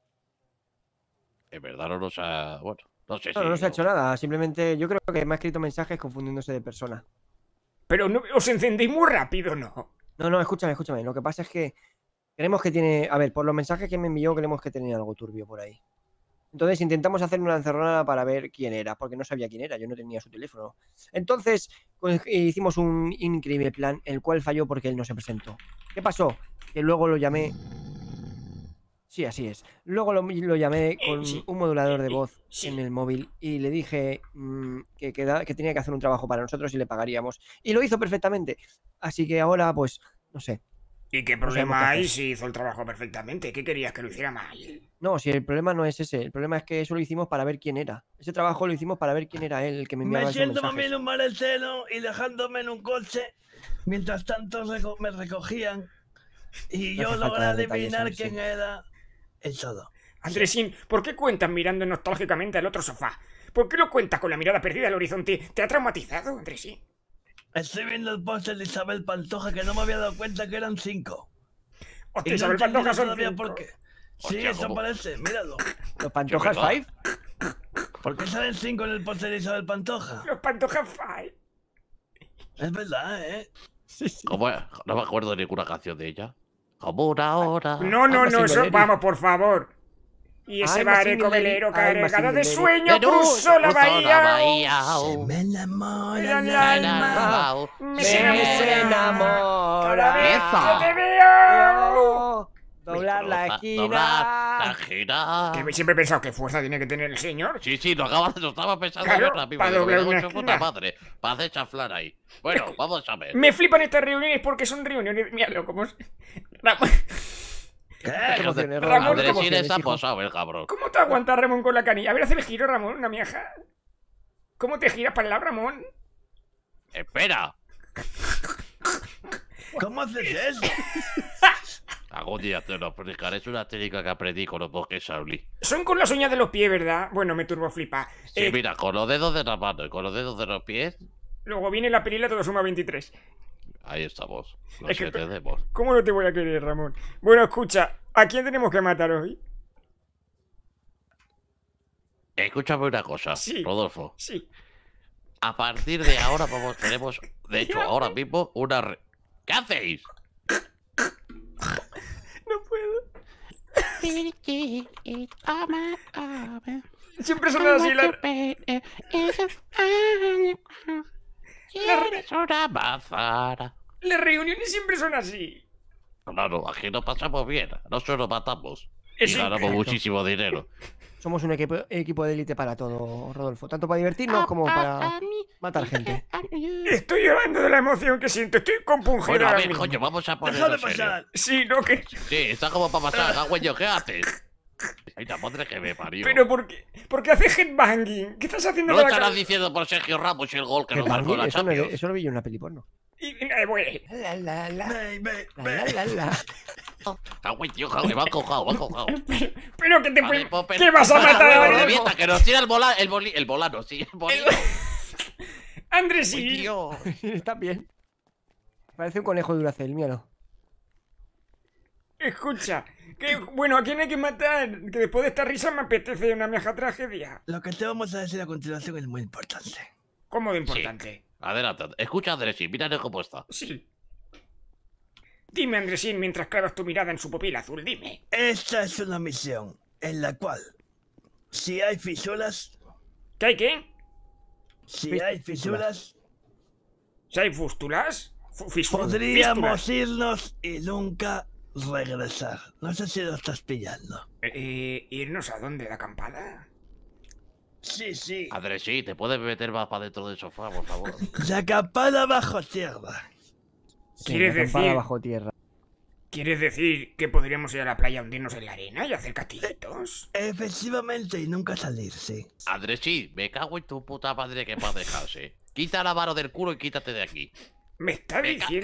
En verdad no nos ha... Bueno, no sé No, no se ha hecho nada. Simplemente yo creo que me ha escrito mensajes confundiéndose de persona. Pero no, os encendéis muy rápido, ¿no? No, escúchame. Lo que pasa es que creemos que tiene... A ver, por los mensajes que me envió creemos que tenía algo turbio por ahí. Entonces intentamos hacer una encerrona para ver quién era, porque no sabía quién era, yo no tenía su teléfono. Entonces hicimos un increíble plan, el cual falló porque él no se presentó. ¿Qué pasó? Que luego lo llamé... Sí, así es. Luego lo llamé con un modulador de voz en el móvil y le dije que tenía que hacer un trabajo para nosotros y le pagaríamos. Y lo hizo perfectamente. Así que ahora, pues, no sé. ¿Y qué problema hay si hizo el trabajo perfectamente? ¿Qué querías que lo hiciera mal? No, si el problema no es ese. El problema es que eso lo hicimos para ver quién era. Ese trabajo lo hicimos para ver quién era él, el que me enviaba esos Metiéndome mensajes. en un mareceno y dejándome en un coche. Mientras tanto me recogían. Y No yo hace falta logré dar detalles, adivinar sí. quién era. El todo. Andresín, ¿por qué cuentas mirando nostálgicamente al otro sofá? ¿Por qué lo cuentas con la mirada perdida al horizonte? ¿Te ha traumatizado, Andresín? Estoy viendo el póster de Isabel Pantoja que no me había dado cuenta que eran 5. Hostia, Isabel Pantoja son todavía 5. por qué. Sí, Hostia, eso ¿cómo? parece, míralo. ¿Los Pantojas ¿verdad? 5? ¿Por qué salen 5 en el póster de Isabel Pantoja? Los Pantoja Five. Es verdad, ¿eh? ¿Cómo es? No me acuerdo de ninguna canción de ella. Como una hora. No, Alma eso... Singuleri. Vamos, por favor. Y ese Alma bareco Singuleri, velero Alma cargado de Singuleri. sueño cruzó la bahía. Me enamora Era el el alma. Me enamora. Cada vez Esa. que te veo. Oh, doblar la esquina. Doblar la esquina. Que siempre he pensado que fuerza tiene que tener el señor. Sí, lo estaba pensando Claro, yo ahora mismo. para digo, doblar me una cago en su puta esquina. madre. Para hacer chaflar ahí. Bueno, vamos a ver. Me flipan estas reuniones porque son reuniones. Míralo, como. ¿Qué? emociones, Ramón, ¿cómo Andresín tienes, está hijo? posado, el cabrón. ¿Cómo te aguantas, Ramón, con la canilla? A ver, haz el giro, Ramón, una miaja. ¿Cómo te giras para el lado, Ramón? Espera. ¿Cómo haces eso? Algún día te lo explicaré. Es una técnica que aprendí con los bosques Shaolin. Son con las uñas de los pies, ¿verdad? Bueno, me turbo flipa. Sí, mira, con los dedos de la mano y con los dedos de los pies. Luego viene la perila, todo suma 23. Ahí estamos. Es Los que- entendemos. ¿Cómo no te voy a querer, Ramón? Bueno, escucha, ¿a quién tenemos que matar hoy? Escúchame una cosa, Sí. Rodolfo. Sí. A partir de ahora tenemos, de hecho, ahora mismo una... ¿Qué hacéis? No puedo. Siempre son así las... ¿Quieres una manzana? Las reuniones siempre son así. Claro, aquí nos pasamos bien, no solo matamos. Es Y ganamos increíble. muchísimo dinero. Somos un equipo de élite para todo, Rodolfo. Tanto para divertirnos como para matar gente. Estoy llorando de la emoción que siento. Estoy compungido Bueno, a ahora ver, mismo. coño, vamos a Deja de ponerlo serio. pasar. Sí, no que... Sí, está como para pasar, cagüeño, ¿qué haces? Ay, la madre que me parió. ¿Pero por qué haces headbanging? ¿Qué estás haciendo No con la estarás cara? diciendo por Sergio Ramos y el gol que ¿Qué nos marcó la eso, Champions. eso lo vi yo en una peli porno. Bueno, Cago en tío, me va cojado, va cojado. pero que te Vale, Popper. ¿Qué vas a matar? Revienta, que nos tira el volano, sí, el bolino. Andrés, Uy, sí. tío. Está bien. Parece un conejo de Duracell, míralo. Escucha, bueno, ¿a quién hay que matar? Que después de esta risa me apetece una vieja tragedia. Lo que te vamos a decir a continuación es muy importante. ¿Cómo de importante? Adelante, escucha a Andresín, mira cómo está. Sí. Dime, Andresín, mientras clavas tu mirada en su pupila azul, dime. Esta es una misión en la cual, si hay fisuras, ¿Qué hay qué? si hay fisuras, ¿Si hay fústulas? podríamos irnos y nunca regresar. No sé si lo estás pillando. ¿Irnos a dónde? ¿La acampada? Sí, sí. Andresín, ¿te puedes meter más para dentro del sofá, por favor? La acampada bajo tierra. ¿Quieres la acampada decir- bajo tierra. ¿Quieres decir que podríamos ir a la playa a hundirnos en la arena y hacer castillitos? Efectivamente, y nunca salir, sí. Andresín, me cago en tu puta madre que para dejarse. Quita la mano del culo y quítate de aquí. ¿Me está diciendo?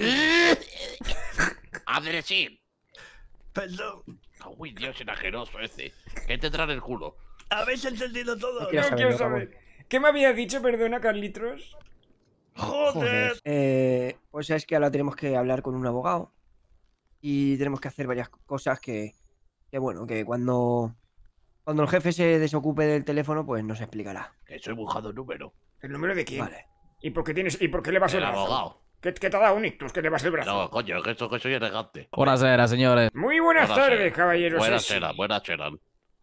Andresín. Perdón, Cago en Dios, enajeroso ese. ¿Qué tendrá en el culo? ¿habéis entendido todo? No quiero No quiero saberlo, saber. ¿Qué me habías dicho, perdona, Carlitos? ¡Joder! Pues es que ahora tenemos que hablar con un abogado. Y tenemos que hacer varias cosas que bueno, que cuando el jefe se desocupe del teléfono, pues nos explicará. Que estoy buscando el número. ¿El número de quién? Vale. ¿Y por qué le vas el El brazo? abogado. ¿Qué te ha dado un ictus que le vas el brazo? No, coño, que esto que soy elegante. Buonasera, señores. Muy buenas Buenas tardes, tardes. caballeros. Buenas Sí. serán, buenas serán.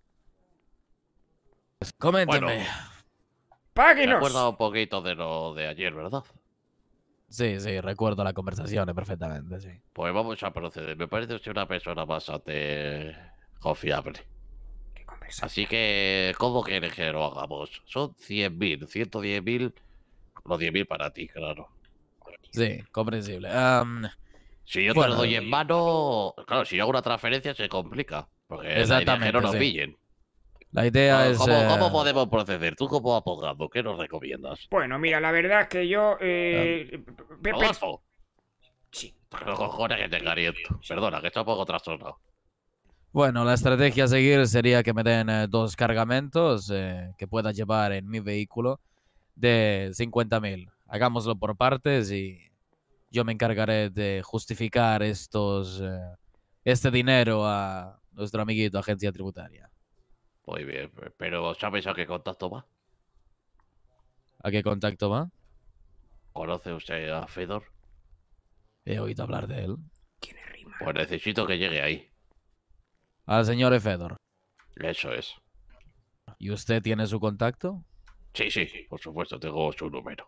Coménteme. Bueno. ¿Te Páguenos. acuerdas un poquito de lo de ayer, verdad? Sí, recuerdo la conversación perfectamente, sí. Pues vamos a proceder. Me parece usted una persona bastante confiable. ¿Qué conversación? Así que, ¿cómo quieres que lo hagamos? Son 100.000, 110.000, los 10.000 para ti, claro. Sí, comprensible. Si yo te Bueno, lo doy en mano, claro, si yo hago una transferencia se complica. Porque la idea es que Exactamente, no nos sí. pillen. La idea es... ¿Cómo podemos proceder? Tú como abogado, ¿qué nos recomiendas? Bueno, mira, la verdad es que yo... ¿Rodolfo? Sí. Los cojones que te caliento. Perdona, que está un poco trastornado. Bueno, la estrategia a seguir sería que me den 2 cargamentos que pueda llevar en mi vehículo de 50.000. Hagámoslo por partes y yo me encargaré de justificar este dinero a nuestro amiguito agencia tributaria. Muy bien, pero ¿sabes a qué contacto va? ¿A qué contacto va? ¿Conoce usted a Fedor? He oído hablar de él. Pues necesito que llegue ahí. Al señor Fedor. Eso es. ¿Y usted tiene su contacto? Sí, por supuesto, tengo su número.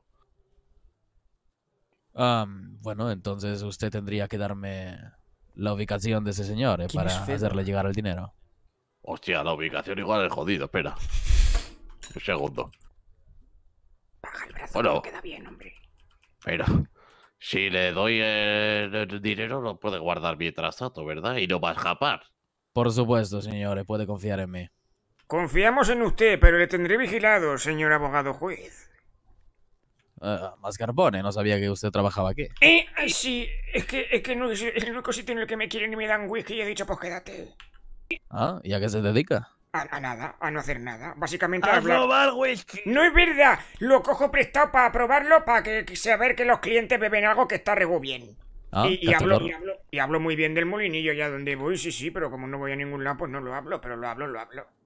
Bueno, entonces usted tendría que darme la ubicación de ese señor ¿Quién para es Fedor? hacerle llegar el dinero. Hostia, la ubicación igual es jodido, espera. Un segundo. Paga el brazo, Bueno. no queda bien, hombre. Pero si le doy el dinero, lo puede guardar mientras tanto, ¿verdad? Y no va a escapar. Por supuesto, señores, puede confiar en mí. Confiamos en usted, pero le tendré vigilado, señor abogado juez. Mascarpone, no sabía que usted trabajaba aquí. Ay, sí, es que no es el único sitio en el que me quieren y me dan whisky y he dicho, pues quédate. Ah, ¿y a qué se dedica? A nada, a no hacer nada. Básicamente ¡A a hablar. robar whisky! No es verdad, lo cojo prestado para probarlo, para que saber que los clientes beben algo que está rego bien. Ah, y hablo cazador. muy bien del molinillo ya donde voy, sí, pero como no voy a ningún lado, pues no lo hablo, pero lo hablo.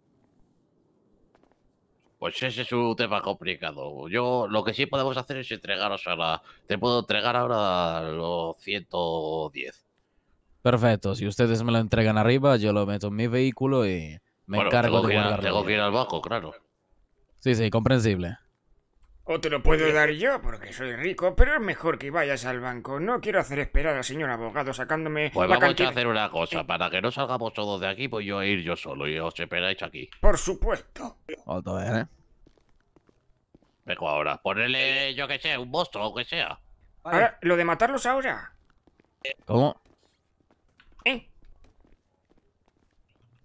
Pues ese es un tema complicado. Yo lo que sí podemos hacer es entregaros a la... Te puedo entregar ahora los 110. Perfecto, si ustedes me lo entregan arriba, yo lo meto en mi vehículo y me Bueno, encargo tengo de que ir, guardarlo. tengo que ir bien. al banco, claro. Sí, comprensible. O te lo puedo dar yo, porque soy rico, pero es mejor que vayas al banco. No quiero hacer esperar al señor abogado sacándome Pues la vamos cantidad. a hacer una cosa. Para que no salgamos todos de aquí, pues yo a ir yo solo y os esperáis aquí. Por supuesto. Molto bene. Vengo ahora. Ponerle, yo que sé, un monstruo o que sea. Ahora, lo de matarlos ahora. ¿Cómo?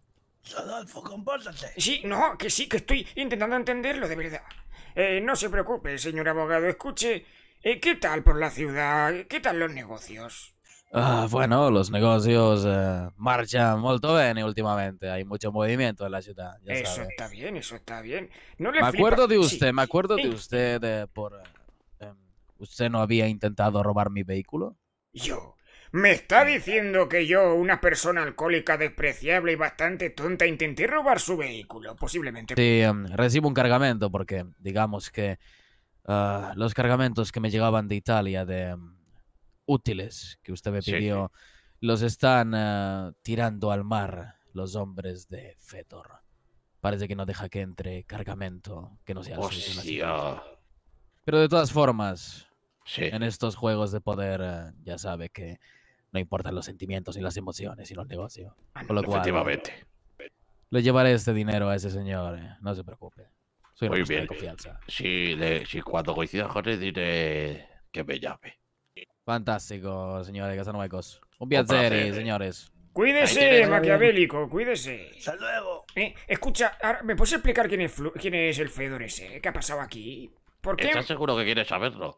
Rodolfo, compórtate. Sí, no, que sí, que estoy intentando entenderlo, de verdad. No se preocupe, señor abogado, escuche. ¿Qué tal por la ciudad? ¿Qué tal los negocios? Bueno, los negocios marchan molto bene últimamente. Hay mucho movimiento en la ciudad, ya Eso sabe. está bien, eso está bien. No le Me flipa- acuerdo de sí. usted, me acuerdo de usted ¿usted no había intentado robar mi vehículo? Yo. ¿Me está diciendo que yo, una persona alcohólica despreciable y bastante tonta, intenté robar su vehículo? Posiblemente. Sí, recibo un cargamento porque digamos que los cargamentos que me llegaban de Italia de útiles que usted me Sí, pidió los están tirando al mar los hombres de Fedor. Parece que no deja que entre cargamento que no sea el suyo en la ciudad. Hostia. Pero de todas formas, Sí. en estos juegos de poder ya sabe que no importan los sentimientos ni las emociones, sino el negocio. Con lo cual, Efectivamente. le llevaré este dinero a ese señor, no se preocupe. Soy una Muy persona de bien. confianza. Si cuando coincida con él diré que me llame. Fantástico, señores Casanuevos. Un Un piacere, placer. señores. Ahí Cuídese, tienes. maquiavélico, cuídese. Hasta luego. Escucha, ahora, ¿me puedes explicar quién es el Fedor ese? ¿Qué ha pasado aquí? ¿Por qué? ¿Estás seguro que quieres saberlo?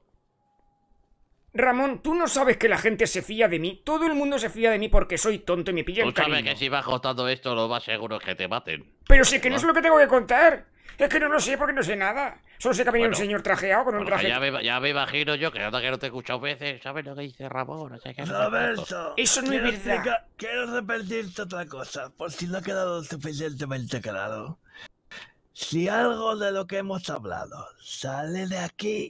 Ramón, tú no sabes que la gente se fía de mí. Todo el mundo se fía de mí porque soy tonto y me pillan Tú sabes cariño. que si vas contando esto, lo más seguro es que te maten. Pero si es que no es lo que tengo que contar. Es que no lo sé porque no sé nada. Solo sé que ha venido Bueno, un señor trajeado con un Porque traje... ya me imagino yo que anda que no te he escuchado veces. ¿Sabes lo que dice Ramón? No sé qué, no sé cuánto. Roberto, Eso no es quiero verdad. quiero repetirte otra cosa, por si no ha quedado suficientemente claro. Si algo de lo que hemos hablado sale de aquí,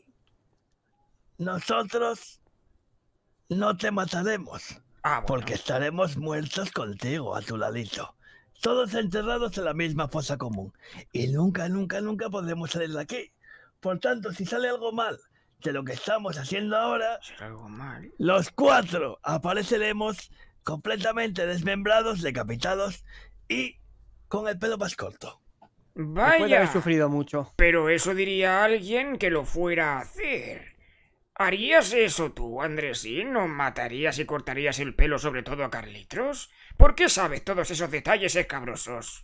nosotros no te mataremos, Ah, bueno. porque estaremos muertos contigo a tu ladito. Todos enterrados en la misma fosa común. Y nunca, nunca, nunca podremos salir de aquí. Por tanto, si sale algo mal de lo que estamos haciendo ahora, Será algo mal. los cuatro apareceremos completamente desmembrados, decapitados y con el pelo más corto. Después de Vaya. haber sufrido mucho. Pero eso diría alguien que lo fuera a hacer. ¿Harías eso tú, Andresín? ¿No matarías y cortarías el pelo sobre todo a Carlitos? ¿Por qué sabes todos esos detalles escabrosos?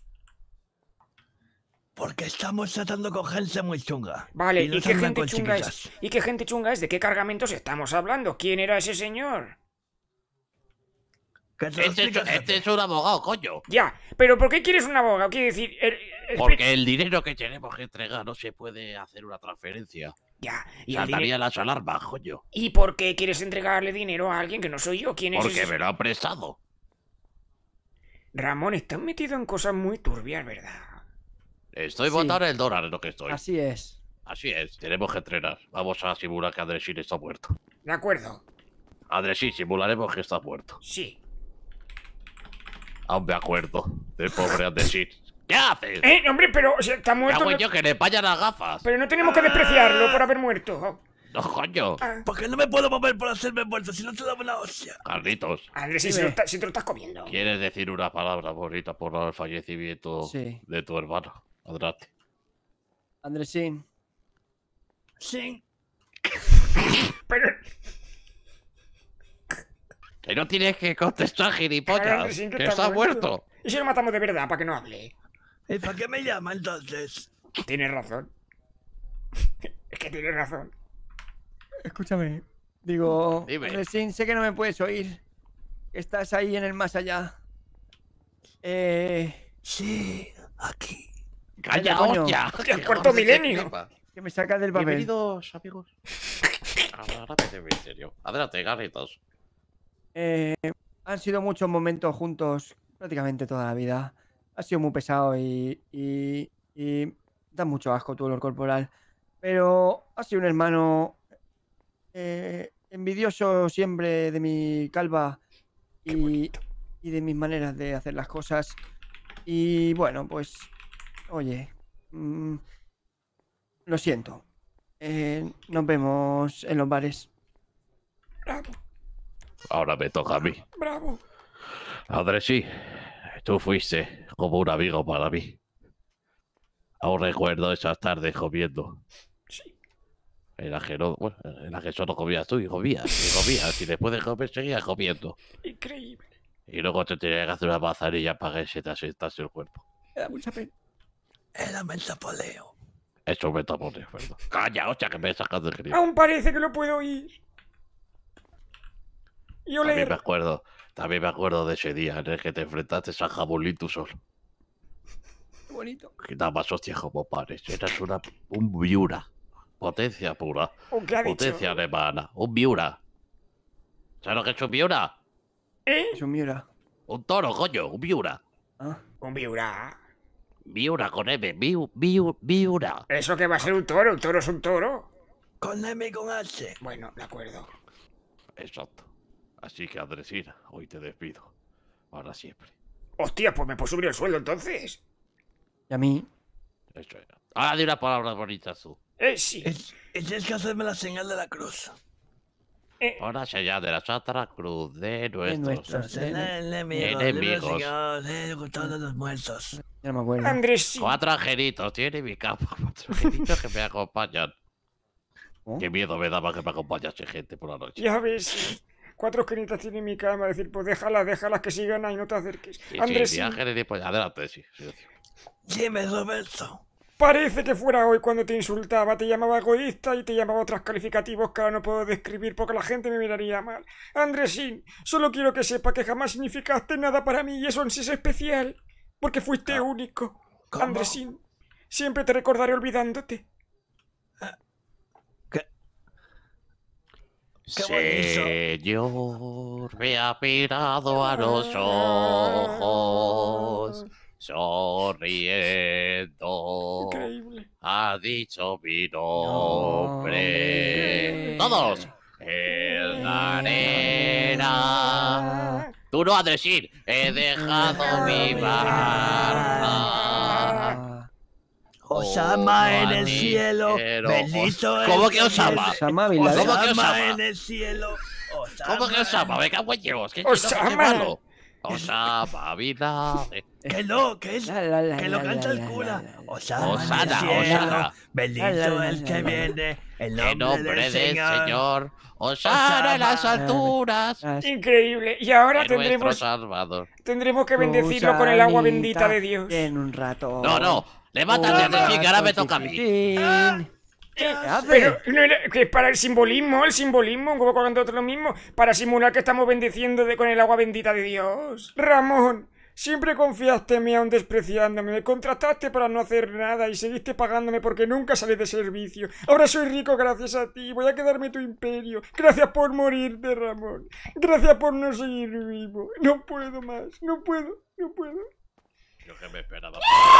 Porque estamos tratando con gente muy chunga. Vale, y no ¿y se qué andan gente con chunga chiquitas. es? ¿Y qué gente chunga es? ¿De qué cargamentos estamos hablando? ¿Quién era ese señor? Que te lo explicas, Este jefe. es un abogado, coño. Ya, pero ¿por qué quieres un abogado? Quiere decir... Porque el dinero que tenemos que entregar no se puede hacer una transferencia. Ya, y el Saltaría dinero... las alarmas, coño. ¿Y por qué quieres entregarle dinero a alguien que no soy yo? ¿Quién es Porque ese? me lo han prestado. Ramón, estás metido en cosas muy turbias, ¿verdad? Estoy Sí. botando el dólar en lo que estoy. Así es. Así es, tenemos que entrenar. Vamos a simular que Andresín está muerto. De acuerdo, Andresín, simularemos que está muerto. sí. Aún me acuerdo del pobre Andresín. ¿Qué haces? Hombre, pero si está muerto... Cago en no- yo, que le fallan las gafas. Pero no tenemos que despreciarlo por haber muerto. No, coño. Porque no me puedo mover por hacerme muerto, si no te daba una hostia. Carlitos, Andrés, Dime. si te lo estás comiendo. ¿quieres decir una palabra bonita por el fallecimiento Sí. de tu hermano? Adelante. Andresín. Sí. Pero... Que no tienes que contestar, Claro, gilipollas. Andresín, Que está muerto. ¿Y si lo matamos de verdad para que no hable? ¿Y para qué me llama entonces? Tienes razón. Es que tienes razón. Escúchame. Digo, Dime. Andresín, sé que no me puedes oír. Estás ahí en el más allá. Sí, aquí. ¡Calla, coño. hostia! Hostia, Que cuarto acabas de milenio. flipa. Que me sacas del papel. Bienvenidos, amigos. Ahora me en serio. Adelante, Carlitos. Han sido muchos momentos juntos, prácticamente toda la vida. Ha sido muy pesado y da mucho asco tu olor corporal. Pero ha sido un hermano envidioso siempre de mi calva y de mis maneras de hacer las cosas. Y bueno, pues, oye, lo siento. Nos vemos en los bares. Bravo, Ahora me toca a mí. bravo. Andrés, sí. Tú fuiste como un amigo para mí. Aún recuerdo esas tardes comiendo. Sí. En la que no, bueno, en la que solo comías tú y comías. Y después de comer seguías comiendo. Increíble. Y luego te tenía que hacer una manzanilla para que se te asentase el cuerpo. Me da mucha pena. Era mentapoleo. Eso me tapones, ¿verdad? Calla, hostia, que me sacas de gris. Aún parece que lo puedo oír. Y También me oler. acuerdo de ese día en el que te enfrentaste a Jabulín tú solo. Qué bonito. Quitabas hostias como pares. Eras un viura. Potencia pura. ¿O qué ha dicho? Potencia alemana. Un viura. ¿Sabes lo que es un viura? ¿Eh? Es un Miura. Un toro, coño. Un viura. Ah. Un viura. Viura con M. Viura. ¿Eso que va a ser un toro? ¿Un toro es un toro? Con M y con H. Bueno, de acuerdo. Exacto. Así que, Andresina, hoy te despido. Para siempre. Hostia, pues me puedo subir el sueldo entonces. ¿Y a mí? Eso era. Ahora di unas palabras bonitas tú. Sí. Y tienes que hacerme la señal de la cruz. Ahora señal de la Santa Cruz de nuestros Enemigos. enemigos. Todos los muertos. Ya no me acuerdo. Andrés, sí. 4 angelitos tiene mi capa. 4 angelitos que me acompañan. ¿Oh? Qué miedo me daba que me acompañase gente por la noche. Ya ves, sí. 4 esquinitas tiene mi cama. Decir, pues déjalas que sigan ahí, no te acerques. Sí, Andrés, sí, sí. ángeles y pues adelante, sí. Dime, Roberto. Parece que fuera hoy cuando te insultaba, te llamaba egoísta y te llamaba otros calificativos que ahora no puedo describir porque la gente me miraría mal. Andresín, solo quiero que sepa que jamás significaste nada para mí y eso en sí es especial, porque fuiste único. ¿Cómo? Andresín, siempre te recordaré olvidándote. Señor, me ha mirado a los ojos, sonriendo. Increíble. Ha dicho mi nombre. ¡Todos! En la arena. Tú no, Andresín. He dejado mi barca. Osama en el cielo. Pero, Bendito el ¿cómo que Osama? Osama Bin Laden. ¿Cómo que Osama Osama? en el cielo. ¿Cómo que Osama? Me cago en Dios. ¿Qué Osama. malo? Osama Bin Laden. Que no, que es. Que lo canta el cura. Osama en el cielo. Bendito el que viene. El En nombre del Señor. Osana en las alturas. Increíble. Y ahora De nuestro tendremos Salvador. que bendecirlo con el agua bendita de Dios. En un rato. No. Levántate, Andresín, que ahora me toca a mí. ¿Qué haces? Pero no era, que es para el simbolismo, como cuando otros lo mismo, para simular que estamos bendeciendo con el agua bendita de Dios. Ramón, siempre confiaste en mí aún despreciándome, me contrataste para no hacer nada y seguiste pagándome porque nunca salí de servicio. Ahora soy rico gracias a ti, voy a quedarme tu imperio. Gracias por morirte, Ramón. Gracias por no seguir vivo. No puedo más, no puedo. Yo que me esperaba.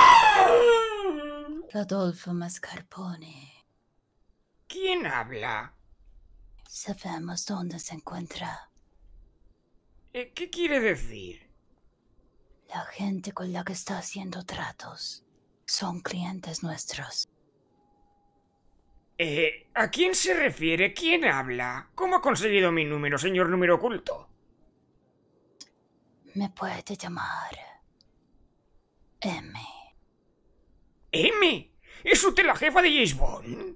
Rodolfo Mascarpone. ¿Quién habla? Sabemos dónde se encuentra. ¿Qué quiere decir? La gente con la que está haciendo tratos son clientes nuestros. ¿A quién se refiere? ¿Quién habla? ¿Cómo ha conseguido mi número, señor número oculto? Me puede llamar M. ¿M? ¿Es usted la jefa de James Bond?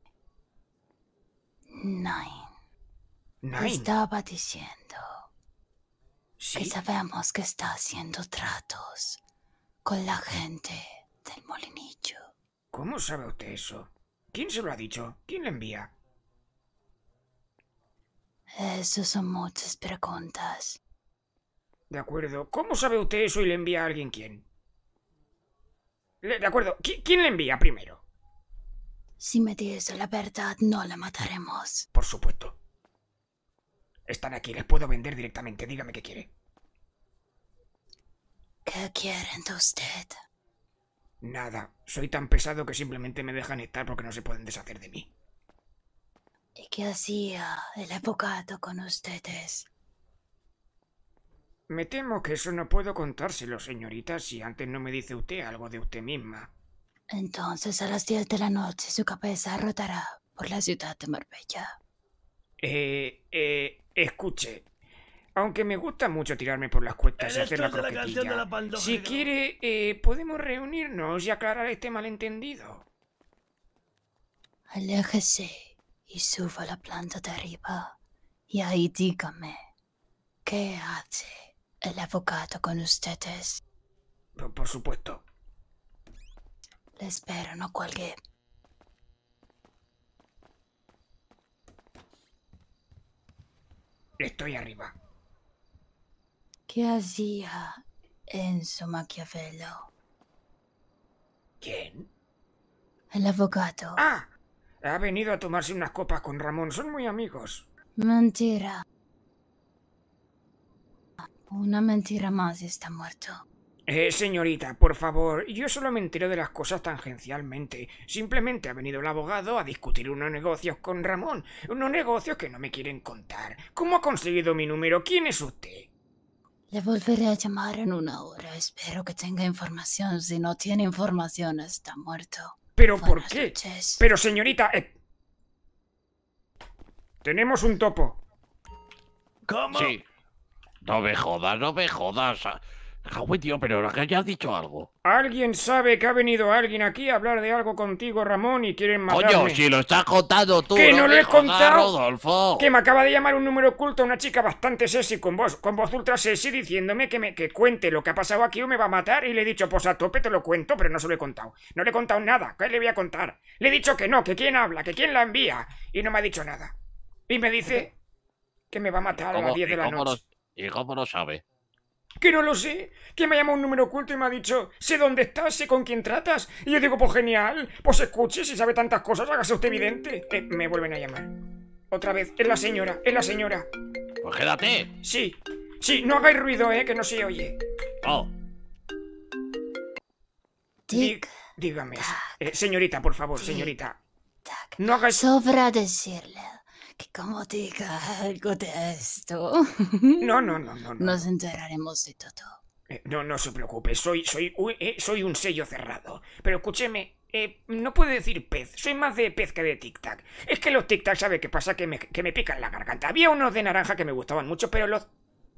Nine. Nine. Estaba diciendo ¿Sí? que sabemos que está haciendo tratos con la gente del molinillo. ¿Cómo sabe usted eso? ¿Quién se lo ha dicho? ¿Quién le envía? Esas son muchas preguntas. De acuerdo. ¿Cómo sabe usted eso y le envía a alguien quién? De acuerdo. ¿Quién le envía primero? Si me dice la verdad, no la mataremos. Por supuesto. Están aquí. Les puedo vender directamente. Dígame qué quiere. ¿Qué quieren de usted? Nada. Soy tan pesado que simplemente me dejan estar porque no se pueden deshacer de mí. ¿Y qué hacía el abogado con ustedes? Me temo que eso no puedo contárselo, señorita, si antes no me dice usted algo de usted misma. Entonces a las 10 de la noche su cabeza rotará por la ciudad de Marbella. Escuche. Aunque me gusta mucho tirarme por las cuestas y hacer la Esto es de la canción de croquetilla, la pantoja si que- quiere, podemos reunirnos y aclarar este malentendido. Aléjese y suba a la planta de arriba. Y ahí dígame, ¿qué hace El abogado con ustedes. Por supuesto. Le espero, no cuelgue. Estoy arriba. ¿Qué hacía Enzo Maquiavelo? ¿Quién? El abogado. ¡Ah! Ha venido a tomarse unas copas con Ramón. Son muy amigos. Mentira. Una mentira más y está muerto. Señorita, por favor, yo solo me entero de las cosas tangencialmente. Simplemente ha venido el abogado a discutir unos negocios con Ramón. Unos negocios que no me quieren contar. ¿Cómo ha conseguido mi número? ¿Quién es usted? Le volveré a llamar en 1 hora. Espero que tenga información. Si no tiene información, está muerto. ¿Pero Buenas por qué? noches. Pero señorita... Tenemos un topo. ¿Cómo? Sí. No me jodas, no me jodas. Uy, tío, pero que ya has dicho algo. ¿Alguien sabe que ha venido alguien aquí a hablar de algo contigo, Ramón, y quieren matarme? Coño, si lo estás contando tú. ¡Que no lo me he jodas, contado! Rodolfo. Que me acaba de llamar un número oculto una chica bastante sexy, con voz ultra sexy, diciéndome que cuente lo que ha pasado aquí o me va a matar, y le he dicho, pues a tope te lo cuento, pero no se lo he contado. No le he contado nada. ¿Qué le voy a contar? Le he dicho que no, que quién habla, que quién la envía, y no me ha dicho nada. Y me dice que me va a matar a las 10 de la noche. ¿Y cómo lo sabe? Que no lo sé, que me llama un número oculto y me ha dicho, sé dónde estás, sé con quién tratas. Y yo digo, pues genial, pues escuche, si sabe tantas cosas, hágase usted evidente. Me vuelven a llamar. Otra vez, es la señora, es la señora. Pues quédate. Sí, no hagáis ruido, que no se oye. Oh. Dígame, señorita, por favor, señorita. No hagáis... Sobra decirle que como diga algo de esto... No. Nos enteraremos de todo. No se preocupe, soy un sello cerrado. Pero escúcheme, no puedo decir pez, soy más de pez que de tic-tac. Es que los tic-tac, ¿sabe qué pasa? Que me pican la garganta. Había unos de naranja que me gustaban mucho, pero los...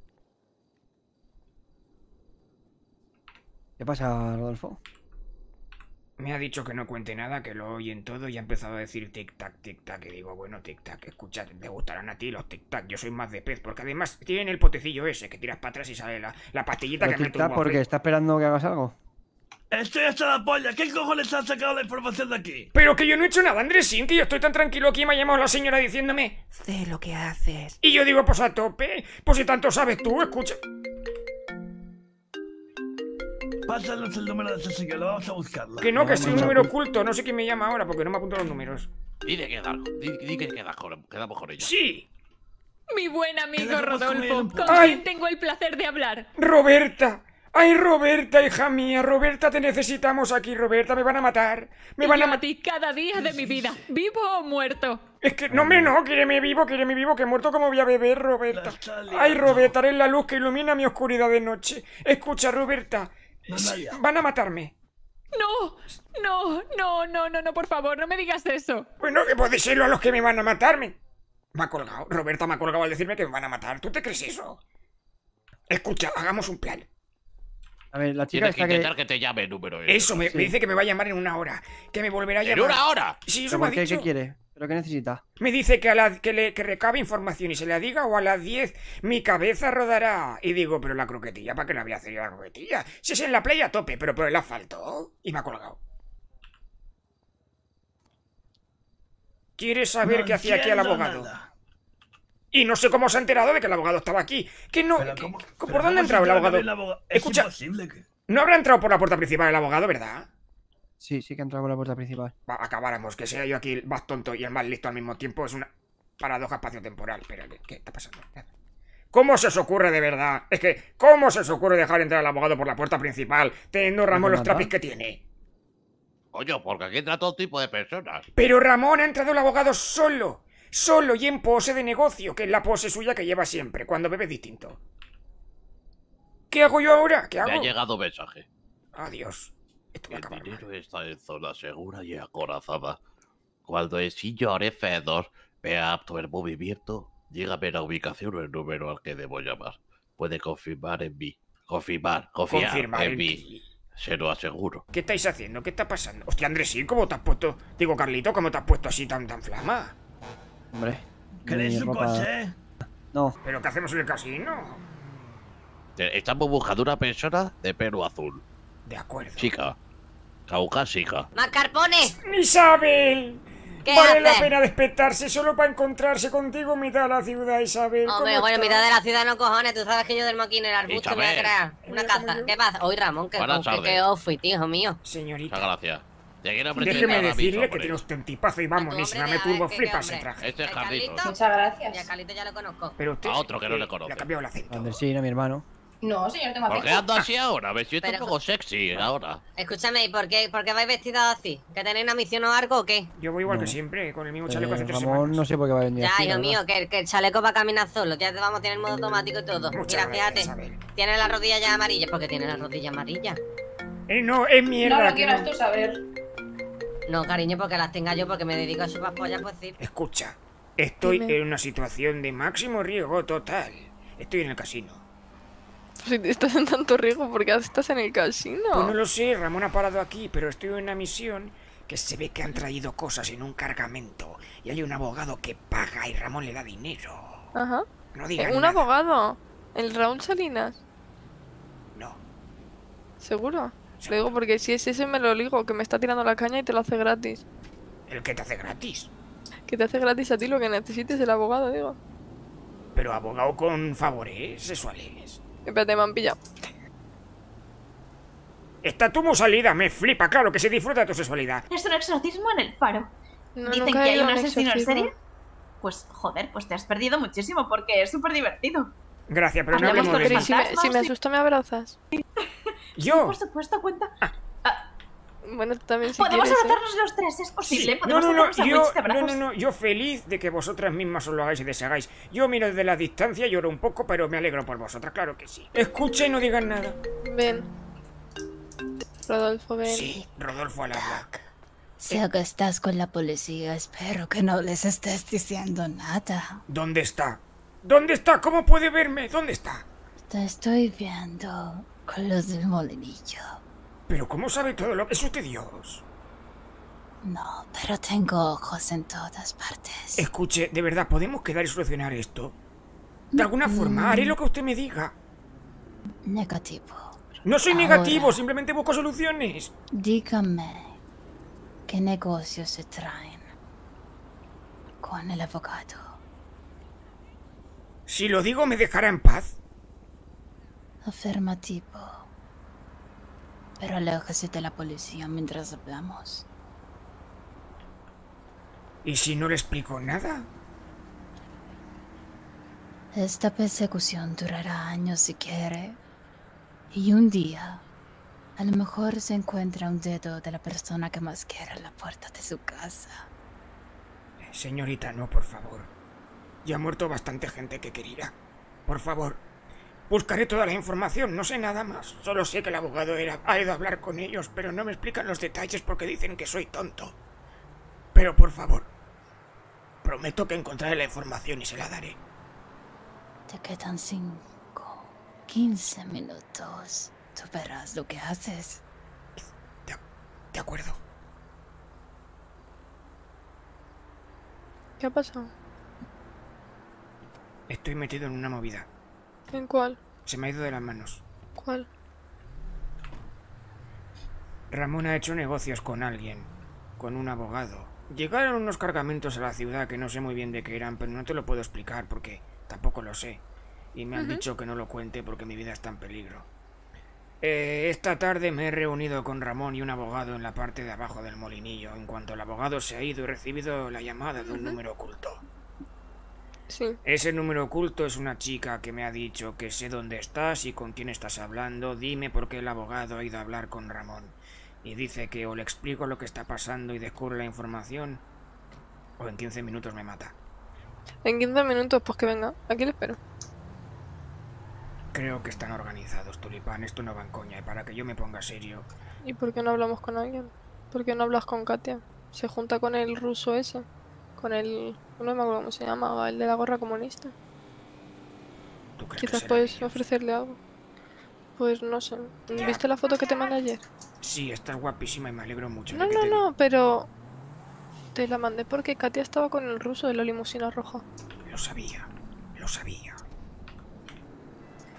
¿Qué pasa, Rodolfo? Me ha dicho que no cuente nada, que lo oyen todo y ha empezado a decir tic-tac, tic-tac. Y digo, bueno, tic-tac, escucha, te gustarán a ti los tic-tac. Yo soy más de pez, porque además tienen el potecillo ese que tiras para atrás y sale la pastillita que me tumba. ¿Por qué? ¿Está esperando que hagas algo? Estoy hasta la polla. ¿Qué cojones has sacado la información de aquí? Pero que yo no he hecho nada, Andresín, que yo estoy tan tranquilo aquí y me ha llamado la señora diciéndome, sé lo que haces. Y yo digo, pues a tope, pues si tanto sabes tú, escucha. Pásanos el número de esa señora, vamos a buscarlo. Que no, que es un número oculto, no sé quién me llama ahora porque no me apunto los números. Di que quedamos con ella. Sí. Mi buen amigo Rodolfo, ¿con Ay. quién tengo el placer de hablar? Roberta. Ay, Roberta, hija mía, Roberta, te necesitamos aquí, Roberta, me van a matar. Me van a matar. ti cada día de mi vida, vivo o muerto. Es que, no, hombre, no, quíreme vivo, que muerto como voy a beber, Roberta. Ay, Roberta, eres la luz que ilumina mi oscuridad de noche. Escucha, Roberta, van a matarme. No, por favor, no me digas eso. Bueno, que puede serlo a los que me van a matarme. Me ha colgado, Roberta me ha colgado al decirme que me van a matar. ¿Tú te crees eso? Escucha, hagamos un plan. A ver, la chica Tienes que está intentar que te llame el número. Eso, me dice que me va a llamar en 1 hora. Que me volverá a llamar. ¿En 1 hora? Sí, eso me ha dicho. ¿Qué quiere? ¿Pero qué necesita? Me dice que que recabe información y se la diga o a las 10 mi cabeza rodará. Y digo, pero la croquetilla, ¿para qué la voy a hacer yo la croquetilla? Si es en la playa a tope, pero por el asfalto. Y me ha colgado. ¿Quieres saber qué hacía aquí el abogado? Y no sé cómo se ha enterado de que el abogado estaba aquí. Que no... ¿Por dónde ha entrado el abogado? Escucha, no habrá entrado por la puerta principal el abogado, ¿verdad? Sí, que ha entrado por la puerta principal. Acabáramos, que sea yo aquí el más tonto y el más listo al mismo tiempo es una paradoja espaciotemporal. Pero, ¿qué está pasando? ¿Cómo se os ocurre de verdad? Es que, ¿cómo se os ocurre dejar entrar al abogado por la puerta principal, teniendo Ramón los trapis que tiene? Coño, porque aquí entra todo tipo de personas. Pero Ramón ha entrado el abogado solo y en pose de negocio, que es la pose suya que lleva siempre, cuando bebe distinto. ¿Qué hago yo ahora? ¿Qué hago? Me ha llegado mensaje. Adiós. Esto va a acabar El dinero está en zona segura y acorazada. Cuando el sillón fedor vea apto el movimiento, dígame la ubicación o el número al que debo llamar. Puede confirmar en mí. Confiar en mí. Se lo aseguro. ¿Qué estáis haciendo? ¿Qué está pasando? Hostia, Andresín, ¿cómo te has puesto? Digo, Carlito, ¿cómo te has puesto así tan flama? Hombre. ¿Queréis un coche? No. ¿Pero qué hacemos en el casino? Estamos buscando una persona de pelo azul. De acuerdo. Chica. Caucásica. ¡Mascarpone! ¡Isabel! ¿Qué Vale la haces? pena despertarse solo para encontrarse contigo en mitad de la ciudad, Isabel. Hombre, ¿Cómo bueno, estás? mitad de la ciudad no cojones. Tú sabes que yo duermo aquí en el arbusto, me voy a Isabel. crear una caza. ¿Qué pasa? Hoy Ramón, que Buenas tardes. qué outfit, hijo mío. Señorita, Muchas gracias. Te quiero presentar déjeme a mis decirle que hombres. tiene usted un tipazo y vamos, ni se me turbo flipa ese traje. Este es Carlitos. Muchas gracias. Y a Carlito ya lo conozco. Pero usted A otro que no le le conoce. ha cambiado el acento. Andersina, mi hermano. No, señor, tengo ¿Por qué ando así ahora? Me siento un Pero- poco sexy ahora. Escúchame, ¿y por qué vais vestidos así? ¿Que tenéis una misión o algo o qué? Yo voy igual No. que siempre, con el mismo chaleco hace 3 Ramón semanas. no sé por qué va a venir Ya, así, hijo la mío, verdad. que el chaleco va a caminar solo. Ya te vamos a tener modo automático y todo. Muchas Mira, gracias, fíjate. Isabel. Tiene las rodillas ya amarillas. ¿Por qué tiene las rodillas amarillas? No, es mierda. No lo que quieras no. tú saber. No, cariño, porque las tenga yo, porque me dedico a chupar pollas, pues sí. Escucha, estoy Dime. en una situación de máximo riesgo total. Estoy en el casino. Si te estás en tanto riesgo, ¿por qué estás en el casino? Pues no lo sé, Ramón ha parado aquí, pero estoy en una misión que se ve que han traído cosas en un cargamento y hay un abogado que paga y Ramón le da dinero. Ajá. No digas Un nada. abogado. ¿El Raúl Salinas? No. ¿Seguro? Lo digo porque si es ese me lo ligo, que me está tirando la caña y te lo hace gratis. El que te hace gratis. Que te hace gratis a ti lo que necesites el abogado, digo. Pero abogado con favores sexuales. Espérate, me han pillado. Está tu salida, me flipa, claro que se disfruta de tu sexualidad. Es un exorcismo en el faro. No, Dicen nunca que he hay ido un a un asesino en exorcismo. serie. Pues joder, pues te has perdido muchísimo porque es súper divertido. Gracias, pero no Hablemos hablemos de Pero eso. si me, fantasmas, si me sí. asusta, ¿me abrazas? ¿Yo? Por supuesto, cuenta. Bueno, tú también si Podemos quieres, ¿eh? abrazarnos los tres, es posible. Sí. No, Podemos no, no, hacer un yo, sándwich de brazos. no, yo feliz de que vosotras mismas os lo hagáis y deshagáis. Yo miro desde la distancia, lloro un poco, pero me alegro por vosotras, claro que sí. Escucha y no digas nada. Ven. Rodolfo, ven. Sí, Rodolfo al habla. Si que estás con la policía, espero que no les estés diciendo nada. ¿Dónde está? ¿Dónde está? ¿Cómo puede verme? ¿Dónde está? Te estoy viendo con los del molinillo. Pero ¿cómo sabe todo lo que es usted Dios? No, pero tengo ojos en todas partes. Escuche, de verdad, ¿podemos quedar y solucionar esto? De alguna forma, haré lo que usted me diga. Negativo. No soy Ahora. negativo, simplemente busco soluciones. Dígame, ¿qué negocios se traen con el abogado? Si lo digo, ¿me dejará en paz? Afirmativo. Pero aléjese de la policía mientras hablamos. ¿Y si no le explico nada? Esta persecución durará años si quiere. Y un día, a lo mejor se encuentra un dedo de la persona que más quiere en la puerta de su casa. Señorita, no, por favor. Ya ha muerto bastante gente que quería. Por favor, buscaré toda la información, no sé nada más. Solo sé que el abogado ha ido a hablar con ellos, pero no me explican los detalles porque dicen que soy tonto. Pero por favor, prometo que encontraré la información y se la daré. Te quedan 15 minutos. Tú verás lo que haces. De acuerdo. ¿Qué ha pasado? Estoy metido en una movida. ¿En cuál? Se me ha ido de las manos. ¿Cuál? Ramón ha hecho negocios con alguien, con un abogado. Llegaron unos cargamentos a la ciudad que no sé muy bien de qué eran, pero no te lo puedo explicar porque tampoco lo sé. Y me han dicho que no lo cuente porque mi vida está en peligro. Esta tarde me he reunido con Ramón y un abogado en la parte de abajo del molinillo. En cuanto el abogado se ha ido, he recibido la llamada de un número oculto. Sí. Ese número oculto es una chica que me ha dicho que sé dónde estás y con quién estás hablando. Dime por qué el abogado ha ido a hablar con Ramón. Y dice que o le explico lo que está pasando y descubro la información, o en 15 minutos me mata. En 15 minutos, pues que venga. Aquí le espero. Creo que están organizados, Tulipán. Esto no va en coña. Y para que yo me ponga serio... ¿Y por qué no hablamos con alguien? ¿Por qué no hablas con Katia? Se junta con el ruso ese. Con el... No me acuerdo cómo se llama. El de la gorra comunista. ¿Tú crees que Quizás será puedes ellos? ofrecerle algo. Pues no sé. ¿Viste la foto que te mandé ayer? Sí, estás guapísima y me alegro mucho. No, de que no, te... no, pero... Te la mandé porque Katia estaba con el ruso de la limusina roja. Lo sabía, lo sabía.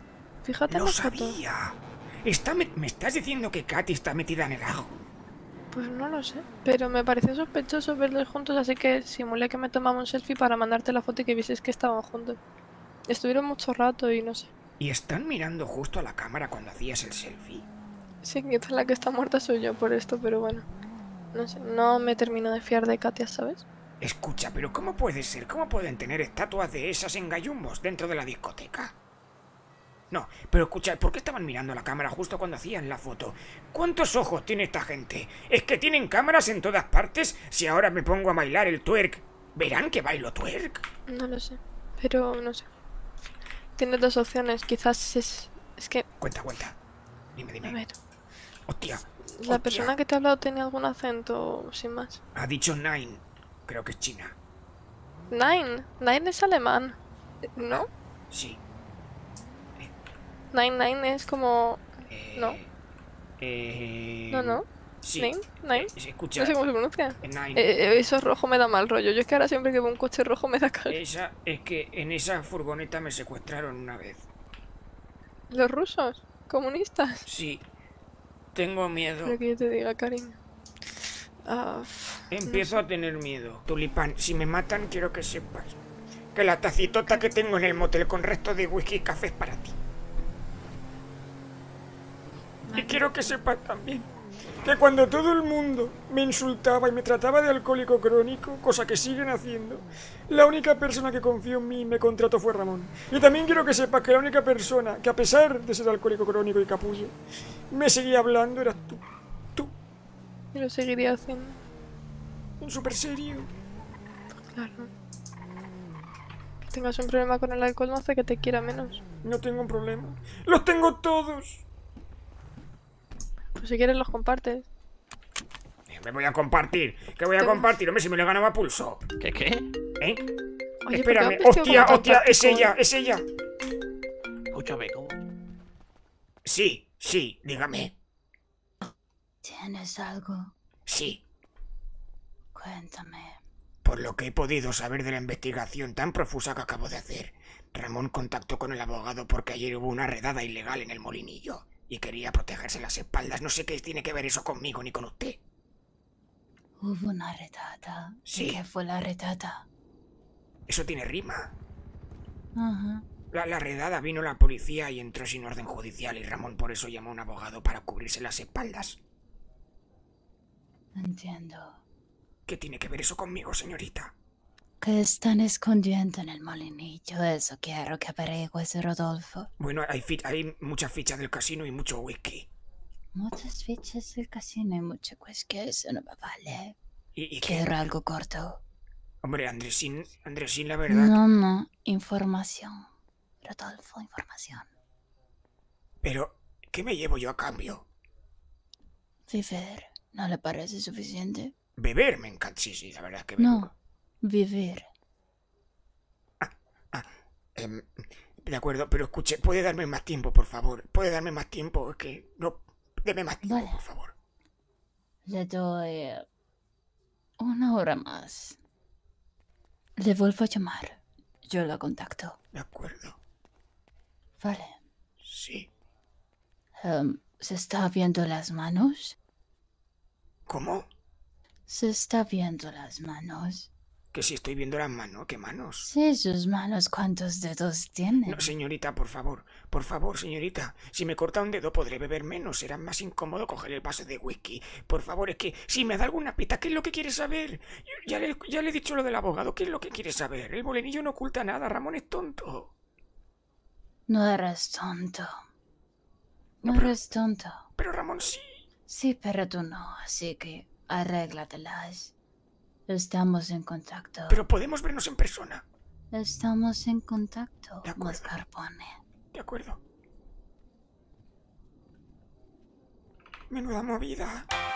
Fíjate en Lo la foto. sabía. ¿Me estás diciendo que Katy está metida en el ajo? Pues no lo sé, pero me pareció sospechoso verlos juntos, así que simulé que me tomaba un selfie para mandarte la foto y que vieses que estaban juntos. Estuvieron mucho rato y no sé. ¿Y están mirando justo a la cámara cuando hacías el selfie? Sí, quizás la que está muerta soy yo por esto, pero bueno. No sé, no me termino de fiar de Katia, ¿sabes? Escucha, pero ¿cómo puede ser? ¿Cómo pueden tener estatuas de esas en gallumbos dentro de la discoteca? No, pero escucha, ¿por qué estaban mirando a la cámara justo cuando hacían la foto? ¿Cuántos ojos tiene esta gente? ¿Es que tienen cámaras en todas partes? Si ahora me pongo a bailar el twerk, ¿verán que bailo twerk? No lo sé, pero no sé. Tienes dos opciones, quizás es que... Cuenta. Dime. A ver, Hostia. la persona que te ha hablado tenía algún acento, sin más. Ha dicho Nine. Creo que es china. Nine es alemán, ¿no? Sí. Nine es como... No. No. Sí. Nine. Escucha. No sé cómo se pronuncia. Nine. Eso rojo me da mal rollo. Yo es que ahora siempre que veo un coche rojo me da calor. Es que en esa furgoneta me secuestraron una vez. ¿Los rusos? ¿Comunistas? Sí. Tengo miedo. Lo que yo te diga, cariño. Empiezo a tener miedo. Tulipán, si me matan quiero que sepas que la tacitota que tengo en el motel con resto de whisky y café es para ti. Y quiero que sepas también que cuando todo el mundo me insultaba y me trataba de alcohólico crónico, cosa que siguen haciendo, la única persona que confió en mí y me contrató fue Ramón. Y también quiero que sepas que la única persona que, a pesar de ser alcohólico crónico y capullo, me seguía hablando eras tú. Y lo seguiría haciendo. En súper serio. Claro. Que tengas un problema con el alcohol no hace que te quiera menos. No tengo un problema. ¡Los tengo todos! Pues si quieres los compartes. Me voy a compartir. ¿Qué voy a compartir? Hombre, si me lo ganaba a pulso. ¿Qué? ¿Eh? Oye, Espérame. ¿por qué has vestido como Hostia, tan es ella, táctico? es ella. Escúchame, ¿cómo? Sí, dígame. ¿Tienes algo? Sí. Cuéntame. Por lo que he podido saber de la investigación tan profusa que acabo de hacer, Ramón contactó con el abogado porque ayer hubo una redada ilegal en el molinillo y quería protegerse las espaldas. No sé qué tiene que ver eso conmigo ni con usted. Hubo una redada. Sí. ¿Qué fue la redada? Eso tiene rima. Ajá. La redada vino la policía y entró sin orden judicial y Ramón por eso llamó a un abogado para cubrirse las espaldas. Entiendo. ¿Qué tiene que ver eso conmigo, señorita? ¿Qué están escondiendo en el molinillo? Eso quiero que averigües, Rodolfo. Bueno, hay muchas fichas del casino y mucho whisky. Muchas fichas del casino y mucho whisky, eso no me vale. ¿Y Quiero algo corto. Hombre, Andresín, la verdad. No, información. Rodolfo, información. Pero, ¿qué me llevo yo a cambio? Vivir, ¿no le parece suficiente? Beber me encanta, sí, la verdad que No, vivir. de acuerdo, pero escuche, ¿puede darme más tiempo, por favor? ¿Puede darme más tiempo? Es que no... Deme más tiempo, Vale. por favor. Le doy 1 hora más. Le vuelvo a llamar. Yo la contacto. De acuerdo. Vale. Sí. ¿Se está viendo las manos? ¿Cómo? Se está viendo las manos. Que si estoy viendo las manos, ¿qué manos? Sí, sus manos, ¿cuántos dedos tienen? No, señorita, por favor, señorita. Si me corta un dedo podré beber menos, será más incómodo coger el vaso de whisky. Por favor, es que si me da alguna pista, ¿qué es lo que quiere saber? Ya le he dicho lo del abogado, ¿qué es lo que quiere saber? El molinillo no oculta nada, Ramón es tonto. No eres tonto. No eres tonto. Pero Ramón sí. Sí, pero tú no, así que arréglatelas. Estamos en contacto. Pero podemos vernos en persona. Estamos en contacto, mascarpone. De acuerdo. Menuda movida.